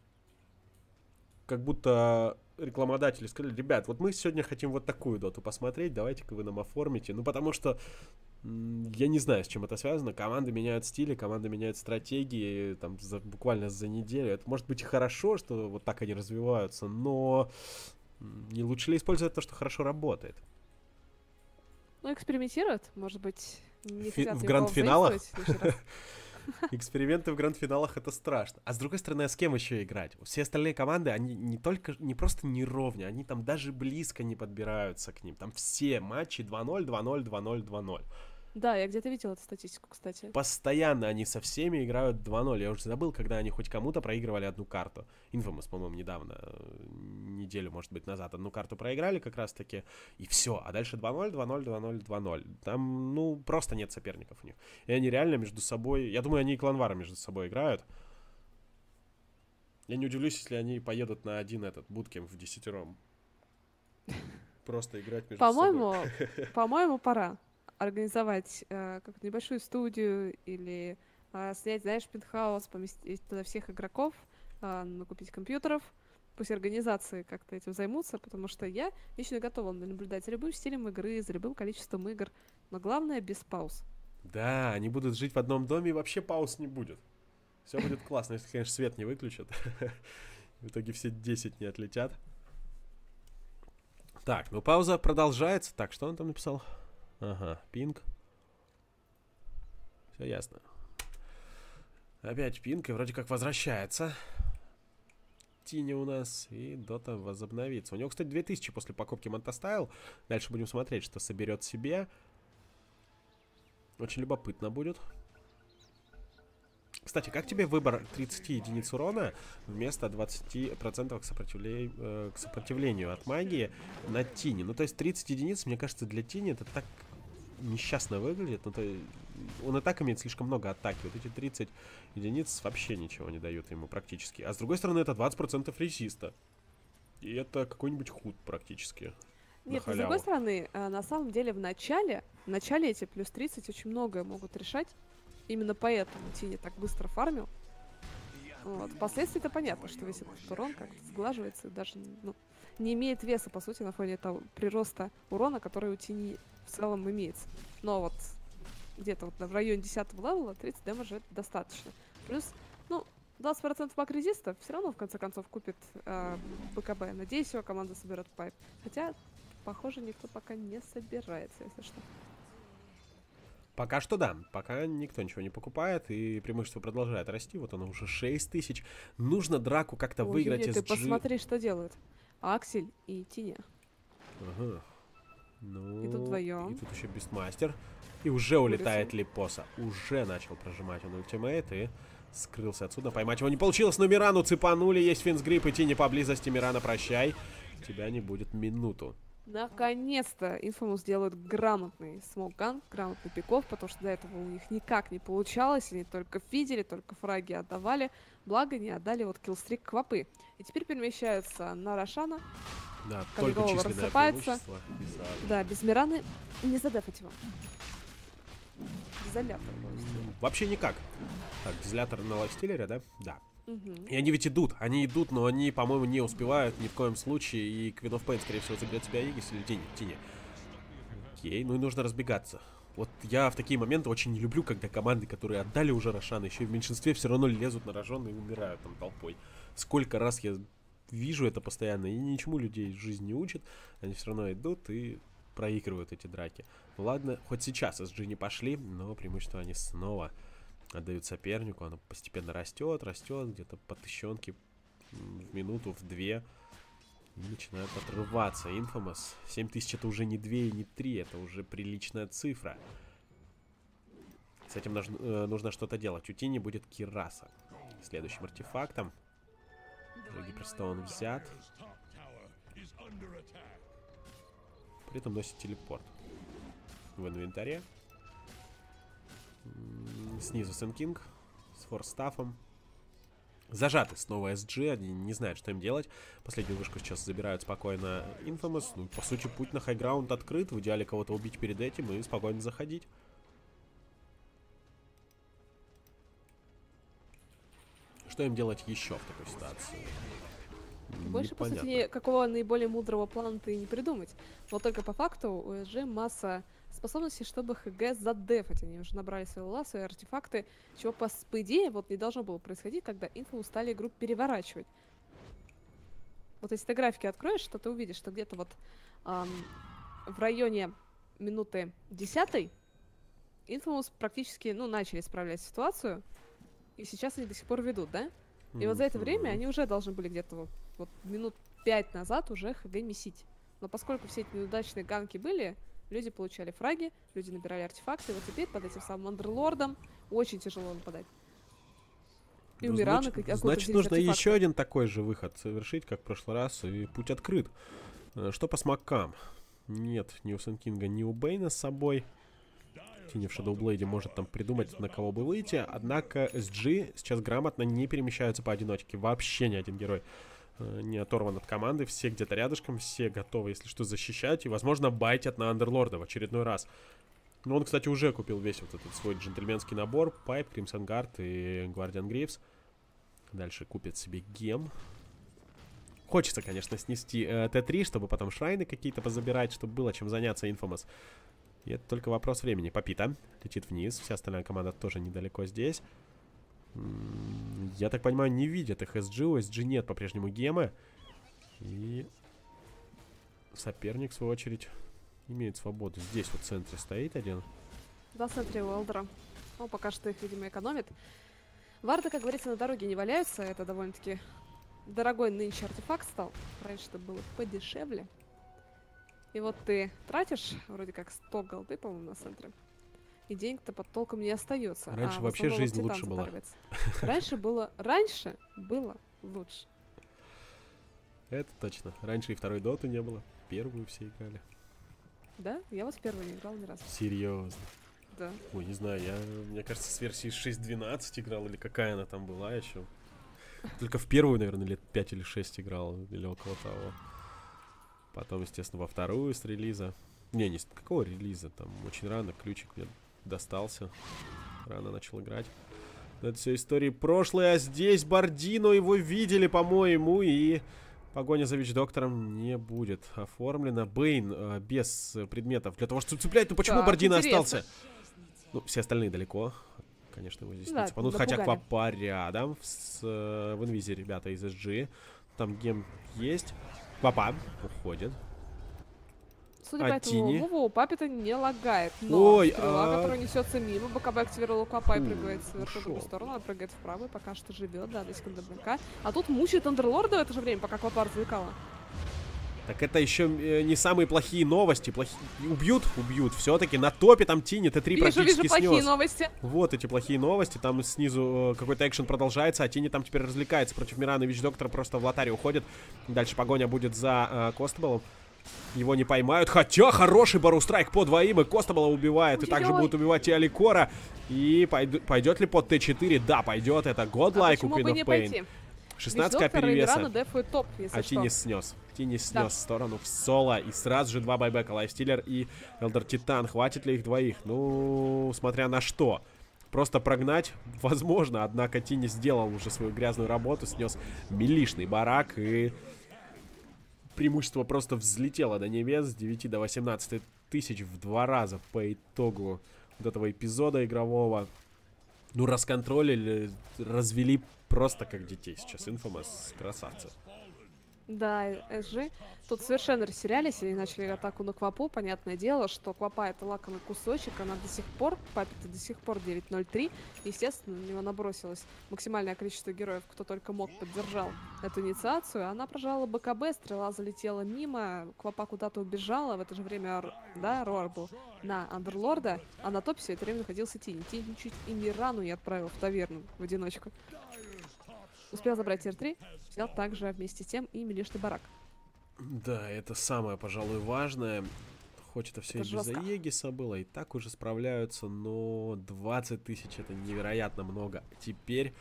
как будто рекламодатели сказали: ребят, вот мы сегодня хотим вот такую доту посмотреть, давайте-ка вы нам оформите. Ну, потому что я не знаю, с чем это связано. Команды меняют стили, команды меняют стратегии там буквально за неделю. Это может быть и хорошо, что вот так они развиваются, но не лучше ли использовать то, что хорошо работает? Ну, экспериментируют, может быть, не хотят в гранд-финалах? Эксперименты в гранд-финалах — это страшно. А с другой стороны, а с кем еще играть? Все остальные команды, они не просто не ровня, они там даже близко не подбираются к ним. Там все матчи 2-0, 2-0, 2-0, 2-0. Да, я где-то видел эту статистику, кстати. Постоянно они со всеми играют 2-0. Я уже забыл, когда они хоть кому-то проигрывали одну карту. Infamous, по-моему, недавно, неделю, может быть, назад одну карту проиграли как раз-таки, и все. А дальше 2-0, 2-0, 2-0, 2-0. Там, ну, просто нет соперников у них. И они реально между собой... Я думаю, они и кланвары между собой играют. Я не удивлюсь, если они поедут на один этот буткемп в 10-ром. Просто играть между собой. По-моему, пора организовать как-то небольшую студию или снять, знаешь, пентхаус, поместить туда всех игроков, накупить компьютеров. Пусть организации как-то этим займутся, потому что я лично готова наблюдать за любым стилем игры, за любым количеством игр, но главное без пауз. Да, они будут жить в одном доме, и вообще пауз не будет. Все будет классно, если, конечно, свет не выключат. В итоге все 10 не отлетят. Так, ну пауза продолжается. Так, что он там написал? Ага, пинг. Все ясно. Опять пинг, и вроде как возвращается Тини у нас, и дота возобновится. У него, кстати, 2000 после покупки Монтастайл. Дальше будем смотреть, что соберет себе. Очень любопытно будет. Кстати, как тебе выбор 30 единиц урона вместо 20% к сопротивлению от магии на Тини? Ну, то есть 30 единиц, мне кажется, для Тини это так несчастно выглядит. Ну, он и так имеет слишком много атаки. Вот эти 30 единиц вообще ничего не дают ему практически. А с другой стороны, это 20% резиста. И это какой-нибудь худ практически. Нет, с другой стороны, на самом деле в начале эти плюс 30 очень многое могут решать. Именно поэтому Тини так быстро фармил. Вот. Впоследствии это понятно, что весь этот урон как-то сглаживается и даже не имеет веса, по сути, на фоне того прироста урона, который у тени в целом имеется. Но вот где-то вот в районе 10 левела 30 дэмэджа это достаточно. Плюс, 20% маг-резиста все равно в конце концов купит БКБ. Надеюсь, его команда соберет пайп. Хотя, похоже, никто пока не собирается, если что. Пока что да, пока никто ничего не покупает, и преимущество продолжает расти. Вот оно уже 6000. Нужно драку как-то выиграть из Ты посмотри, что делают. Аксель и Тиня. Ага. И тут вдвоем. И тут еще Бестмастер. И уже улетает Липоса. Уже начал прожимать он ультимейт и скрылся отсюда. Поймать его не получилось, но Мирану цепанули. Есть финсгрип, и Тини поблизости. Мирана, прощай. Тебя не будет минуту. Наконец-то Infamous делают грамотный смокган, грамотный пиков, потому что до этого у них никак не получалось. Они только фидели, только фраги отдавали. Благо не отдали вот киллстрик Квапы. И теперь перемещаются на Рошана. Да, только численное рассыпается. Да, без Мираны не задефать его. Дизолятор. Вообще никак. Так, дизолятор на лайфстиллере, да? Да. И они ведь идут, но они, по-моему, не успевают ни в коем случае. И Queen of Pain, скорее всего, заберет себя Игис или Тини. Окей, ну и нужно разбегаться. Вот я в такие моменты очень не люблю, когда команды, которые отдали уже Рошана, еще и в меньшинстве все равно лезут на рожон и умирают там толпой. Сколько раз я вижу это постоянно, и ничему людей жизнь не учит. Они все равно идут и проигрывают эти драки. Ну ладно, хоть сейчас SG не пошли, но преимущество они снова отдают сопернику. Оно постепенно растет, где-то по тысячонке в минуту, в две. И начинают отрываться. Infamous. 7000 это уже не 2 и не 3, это уже приличная цифра. С этим нужно что-то делать. У Тини будет Кираса. Следующим артефактом. Гиперстоун взят. При этом носит телепорт. В инвентаре. Снизу Сэн Кинг с форстафом. Зажаты снова SG, они не знают, что им делать. Последнюю вышку сейчас забирают спокойно Infamous. Ну, по сути, путь на хайграунд открыт. В идеале кого-то убить перед этим и спокойно заходить. Что им делать еще в такой ситуации? Больше, по сути, никакого наиболее мудрого плана ты не придумать. Вот только по факту у SG масса способностей, чтобы ХГ задефать. Они уже набрали свои лола, свои артефакты, чего, по идее, вот не должно было происходить, когда Infamous стали игру переворачивать. Вот если ты графики откроешь, то ты увидишь, что где-то вот в районе минуты 10 Infamous практически, начали исправлять ситуацию, и сейчас они до сих пор ведут, да? И вот за это время они уже должны были где-то вот минут 5 назад уже ХГ месить. Но поскольку все эти неудачные ганки были, люди получали фраги, люди набирали артефакты, и вот теперь под этим самым Андерлордом очень тяжело нападать. И у Мирана значит, нужно еще один такой же выход совершить, как в прошлый раз, и путь открыт. Что по смокам? Нет ни у Сэн Кинга, ни у Бэйна с собой. Тини в Shadowblade может там придумать, на кого бы выйти. Однако SG сейчас грамотно не перемещаются поодиночке. Вообще ни один герой не оторван от команды. Все где-то рядышком, все готовы, если что, защищать. И, возможно, байтят на Андерлорда в очередной раз. Но он, кстати, уже купил весь вот этот свой джентльменский набор. Пайп, Crimson Guard и Guardian Greaves. Дальше купит себе гем. Хочется, конечно, снести Т3, чтобы потом шрайны какие-то позабирать, чтобы было чем заняться Infamous. И это только вопрос времени. Папита летит вниз. Вся остальная команда тоже недалеко здесь. Я так понимаю, не видят их SG. У SG нет по-прежнему гемы. И соперник, в свою очередь, имеет свободу. Здесь вот в центре стоит один. Да, в центре Уэлдера. Ну, пока что их, видимо, экономит. Варды, как говорится, на дороге не валяются. Это довольно-таки дорогой нынче артефакт стал. Раньше это было подешевле. И вот ты тратишь вроде как 100 голды, по-моему, на центре. И денег-то под толком не остается. Раньше вообще жизнь лучше была. Раньше было лучше. Это точно. Раньше и второй доту не было. Первую все играли. Да? Я вот в первую не играл ни разу. Серьезно? Да. Ой, не знаю, мне кажется, с версии 6.12 играл, или какая она там была еще. Только в первую, наверное, лет 5 или 6 играл, или около того. Потом, естественно, во вторую с релиза. Не с какого релиза, там очень рано ключик мне достался. Рано начал играть. Это все истории прошлые, а здесь Бардино, его видели, по-моему, и погоня за Вич-доктором не будет оформлена. Бэйн без предметов для того, чтобы цеплять. Ну почему Бардино остался? Ну, все остальные далеко. Конечно, его здесь не цепанут. Хотя Квапа рядом в инвизе ребята из SG. Там гем есть. Квапа уходит. Судя по этому муву, у Паппета не лагает, но стрела, которая несется мимо, БКБ активировала Квапа и прыгает сверху в другую сторону, она прыгает вправо и пока что живет, да, до секунды БК. А тут мучает Андерлорда в это же время, пока Квапа развлекала. Так это еще не самые плохие новости. Убьют? Убьют. Все-таки на топе там Тини Т3 практически снес. Плохие новости. Вот эти плохие новости. Там снизу какой-то экшен продолжается, а Тини там теперь развлекается против Мирана. Вич-доктор просто в лотаре уходит. Дальше погоня будет за Костабелом. Его не поймают, хотя хороший барустрайк по двоим, и Костабела убивает, и также будут убивать и Аликора. И пойдет ли под Т4? Да, пойдет, это Godlike у Queen of Pain. 16к перевеса. Топ, а Тини снес. Тини снес в сторону в соло, и сразу же два байбека, Лайфстиллер и Элдер Титан. Хватит ли их двоих? Ну, смотря на что. Просто прогнать возможно, однако Тини сделал уже свою грязную работу, снес милишный барак, и преимущество просто взлетело до небес с 9 до 18 тысяч в 2 раза по итогу вот этого эпизода игрового. Ну, расконтролили, развели просто как детей сейчас. Infamous красавцы. Да, SG тут совершенно растерялись и начали атаку на Квапу. Понятное дело, что Квапа это лакомый кусочек, она до сих пор, Паппета до сих пор 9-0-3. Естественно, на него набросилось максимальное количество героев, кто только мог, поддержал эту инициацию. Она прожала БКБ, стрела залетела мимо, Квапа куда-то убежала. В это же время, да, Роар был на Андерлорда, а на топе все это время находился Тини. Тини чуть и Мирану не отправил в таверну в одиночку. Успел забрать тир-3, взял также вместе с тем и милишный барак. Да, это самое, пожалуй, важное. Хоть это все и без Аегиса было, и так уже справляются, но 20 тысяч это невероятно много. Теперь,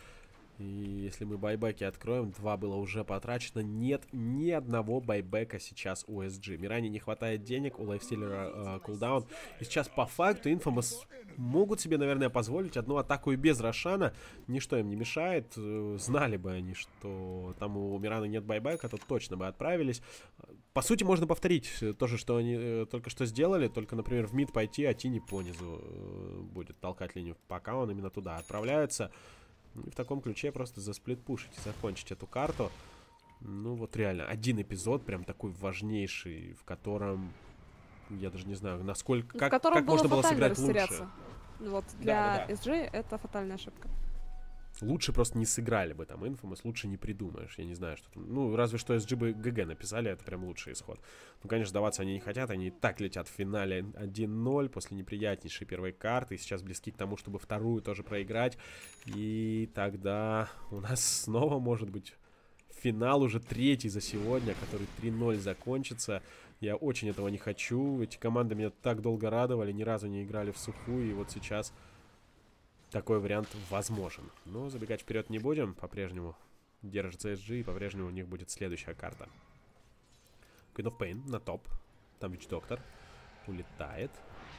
и если мы байбеки откроем, 2 было уже потрачено, нет ни одного байбека сейчас у SG. Миране не хватает денег, у Лайфстиллера кулдаун. И сейчас по факту Infamous могут себе, наверное, позволить одну атаку и без Рошана. Ничто им не мешает. Знали бы они, что там у Мирана нет байбека, то точно бы отправились. По сути, можно повторить то же, что они только что сделали. Только, например, в мид пойти, а Тини по низу будет толкать линию. Пока он именно туда отправляется. И в таком ключе просто засплитпушить и закончить эту карту. Ну вот реально, один эпизод прям такой важнейший, в котором... Я даже не знаю, насколько... Как можно было сыграть лучше. Вот для SG это фатальная ошибка. Лучше просто не сыграли бы там Infamous, лучше не придумаешь. Я не знаю, что там... Ну, разве что SG бы ГГ написали, это прям лучший исход. Ну, конечно, сдаваться они не хотят, они и так летят в финале 1-0 после неприятнейшей первой карты. И сейчас близки к тому, чтобы вторую тоже проиграть. И тогда у нас снова может быть финал, уже третий за сегодня, который 3-0 закончится. Я очень этого не хочу. Эти команды меня так долго радовали, ни разу не играли в сухую. И вот сейчас такой вариант возможен. Но забегать вперед не будем. По-прежнему держится SG, и по-прежнему у них будет следующая карта. Queen of Pain на топ. Там Вич-доктор улетает.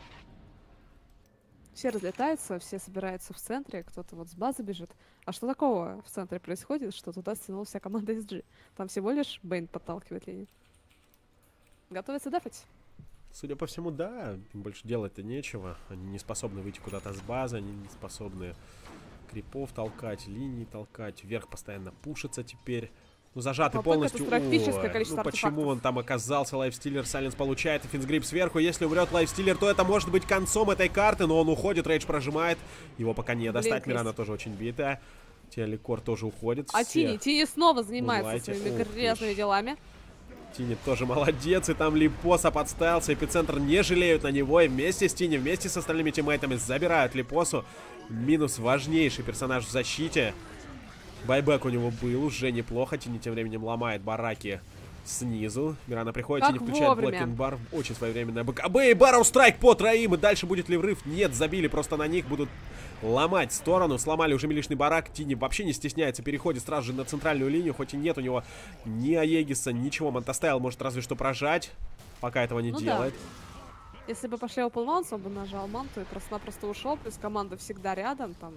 Все разлетаются, все собираются в центре, кто-то вот с базы бежит. А что такого в центре происходит, что туда стянула вся команда SG? Там всего лишь Бэйн подталкивает линию. Готовится дефать. Судя по всему, да. Им больше делать-то нечего. Они не способны выйти куда-то с базы, они не способны крипов толкать, линии толкать. Вверх постоянно пушится теперь. Ну, зажатый полностью. Ну, почему он там оказался? Лайфстиллер Сайленс получает. И Финсгрип сверху. Если умрет Лайфстиллер, то это может быть концом этой карты. Но он уходит, Рейдж прожимает. Его пока не достать. Мирана тоже очень битая. Телекор тоже уходит. А Тини снова занимается своими грязными делами. Тини тоже молодец, и там Липоса подставился, эпицентр не жалеют на него, и вместе с Тини, вместе с остальными тиммейтами забирают Липосу. Минус важнейший персонаж в защите. Байбек у него был, уже неплохо. Тини тем временем ломает бараки снизу. Мирана приходит, Тини включает блокинг-бар. Очень своевременная БКБ, и Барроу страйк по троим, и дальше будет ли врыв? Нет, забили просто на них, будут ломать сторону. Сломали уже милишный барак. Тини вообще не стесняется, переходит сразу же на центральную линию. Хоть и нет у него ни Аегиса, ничего. Монтастайл может разве что прожать, пока этого не делает. Да. Если бы пошли Open Mounts, он бы нажал манту и просто-напросто ушел. Плюс команда всегда рядом. Там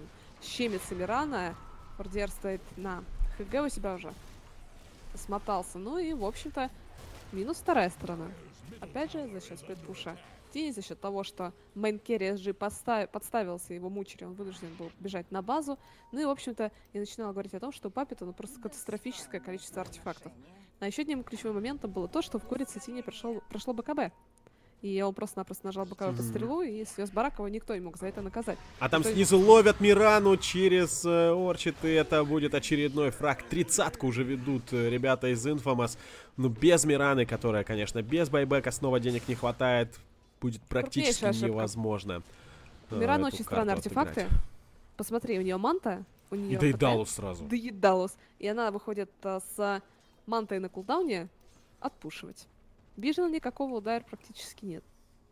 щемится Мирана. Фордиер стоит на ХГ у себя уже. Смотался. Ну и, в общем-то, минус вторая сторона. Опять же, за счет сплитпуша Тини, за счет того, что мейн-керри SG подставился, его мучили, он вынужден был бежать на базу. Ну и, в общем-то, я начинала говорить о том, что у Паппета просто катастрофическое количество артефактов. А еще одним ключевым моментом было то, что в курице Тини прошло БКБ. И он просто-напросто нажал БКБ под стрелу, и снес Баракова, никто не мог за это наказать. А там снизу ловят Мирану через Орчит, и это будет очередной фраг. 30-ку уже ведут ребята из Infamous. Ну, без Мираны, которая, конечно, без байбека, снова денег не хватает, будет практически невозможно. Мирана очень странные артефакты. Посмотри, у нее манта, у нее... Да и Далус сразу. Да и Далус. И она выходит с мантой на кулдауне отпушивать. Вижена никакого удара практически нет.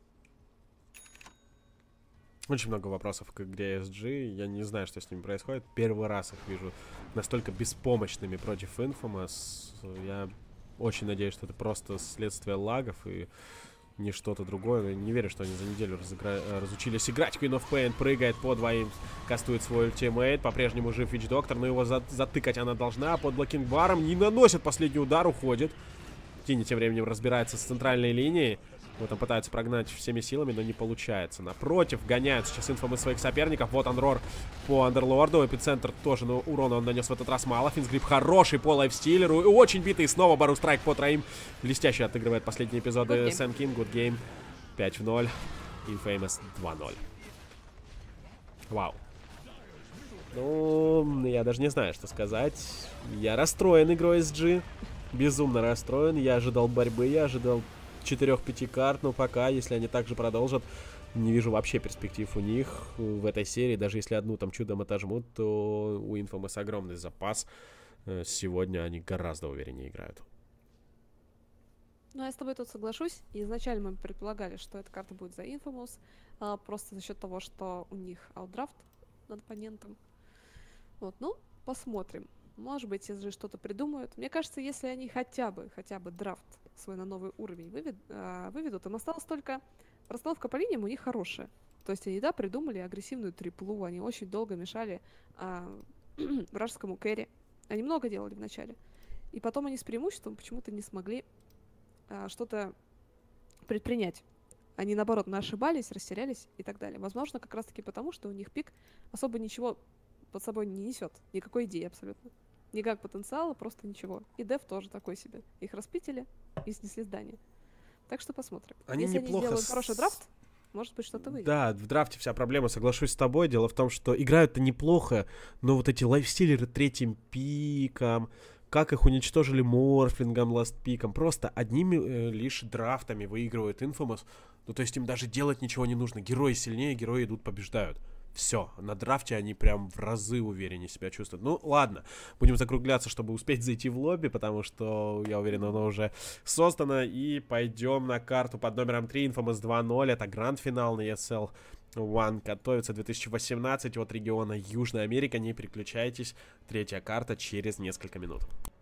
Очень много вопросов к игре SG. Я не знаю, что с ними происходит. Первый раз их вижу настолько беспомощными против Infamous. Я очень надеюсь, что это просто следствие лагов и не что-то другое. Я не верю, что они за неделю разучились играть. Queen of Pain прыгает по двоим, кастует свой ультимейт. По-прежнему жив Вич Доктор, но его затыкать она должна. Под блокинг-баром не наносит последний удар, уходит. Тини тем временем разбирается с центральной линией. Вот там пытаются прогнать всеми силами, но не получается. Напротив, гоняют сейчас Infamous своих соперников. Вот Анрор по Андерлорду. Эпицентр тоже, но урона он нанес в этот раз мало. Финсгрип хороший по лайфстиллеру. И очень битый. Снова Бару Страйк по троим. Блестяще отыгрывает последние эпизоды Сэн Кин. Good game. 5-0. Infamous 2-0. Вау. Ну, я даже не знаю, что сказать. Я расстроен игрой SG. Безумно расстроен. Я ожидал борьбы, я ожидал 4-5 карт, но пока, если они также продолжат, не вижу вообще перспектив у них в этой серии. Даже если одну там чудом отожмут, то у Infamous огромный запас. Сегодня они гораздо увереннее играют. Ну, я с тобой тут соглашусь. Изначально мы предполагали, что эта карта будет за Infamous, просто за счет того, что у них аутдрафт над оппонентом. Вот, ну, посмотрим. Может быть, SG что-то придумают. Мне кажется, если они хотя бы драфт свой на новый уровень выведут, им осталось только расстановка по линиям у них хорошая. То есть они, да, придумали агрессивную триплу, они очень долго мешали вражескому кэрри. Они много делали вначале. И потом они с преимуществом почему-то не смогли что-то предпринять. Они, наоборот, ошибались, растерялись и так далее. Возможно, как раз-таки потому, что у них пик особо ничего под собой не несет. Никакой идеи абсолютно. Никак потенциала, просто ничего. И деф тоже такой себе. Их распитили и снесли здание. Так что посмотрим. Если они сделают хороший драфт, может быть, что-то выйдет. Да, в драфте вся проблема, соглашусь с тобой. Дело в том, что играют-то неплохо, но вот эти лайфстиллеры третьим пиком, как их уничтожили морфлингом, ластпиком, просто одними лишь драфтами выигрывают Infamous. Ну, то есть им даже делать ничего не нужно. Герои сильнее, герои идут, побеждают. Все, на драфте они прям в разы увереннее себя чувствуют. Ну, ладно, будем закругляться, чтобы успеть зайти в лобби, потому что, я уверен, оно уже создано. И пойдем на карту под номером 3, Infamous 2.0. Это гранд-финал на ESL One. Готовится 2018 от региона Южная Америка. Не переключайтесь, третья карта через несколько минут.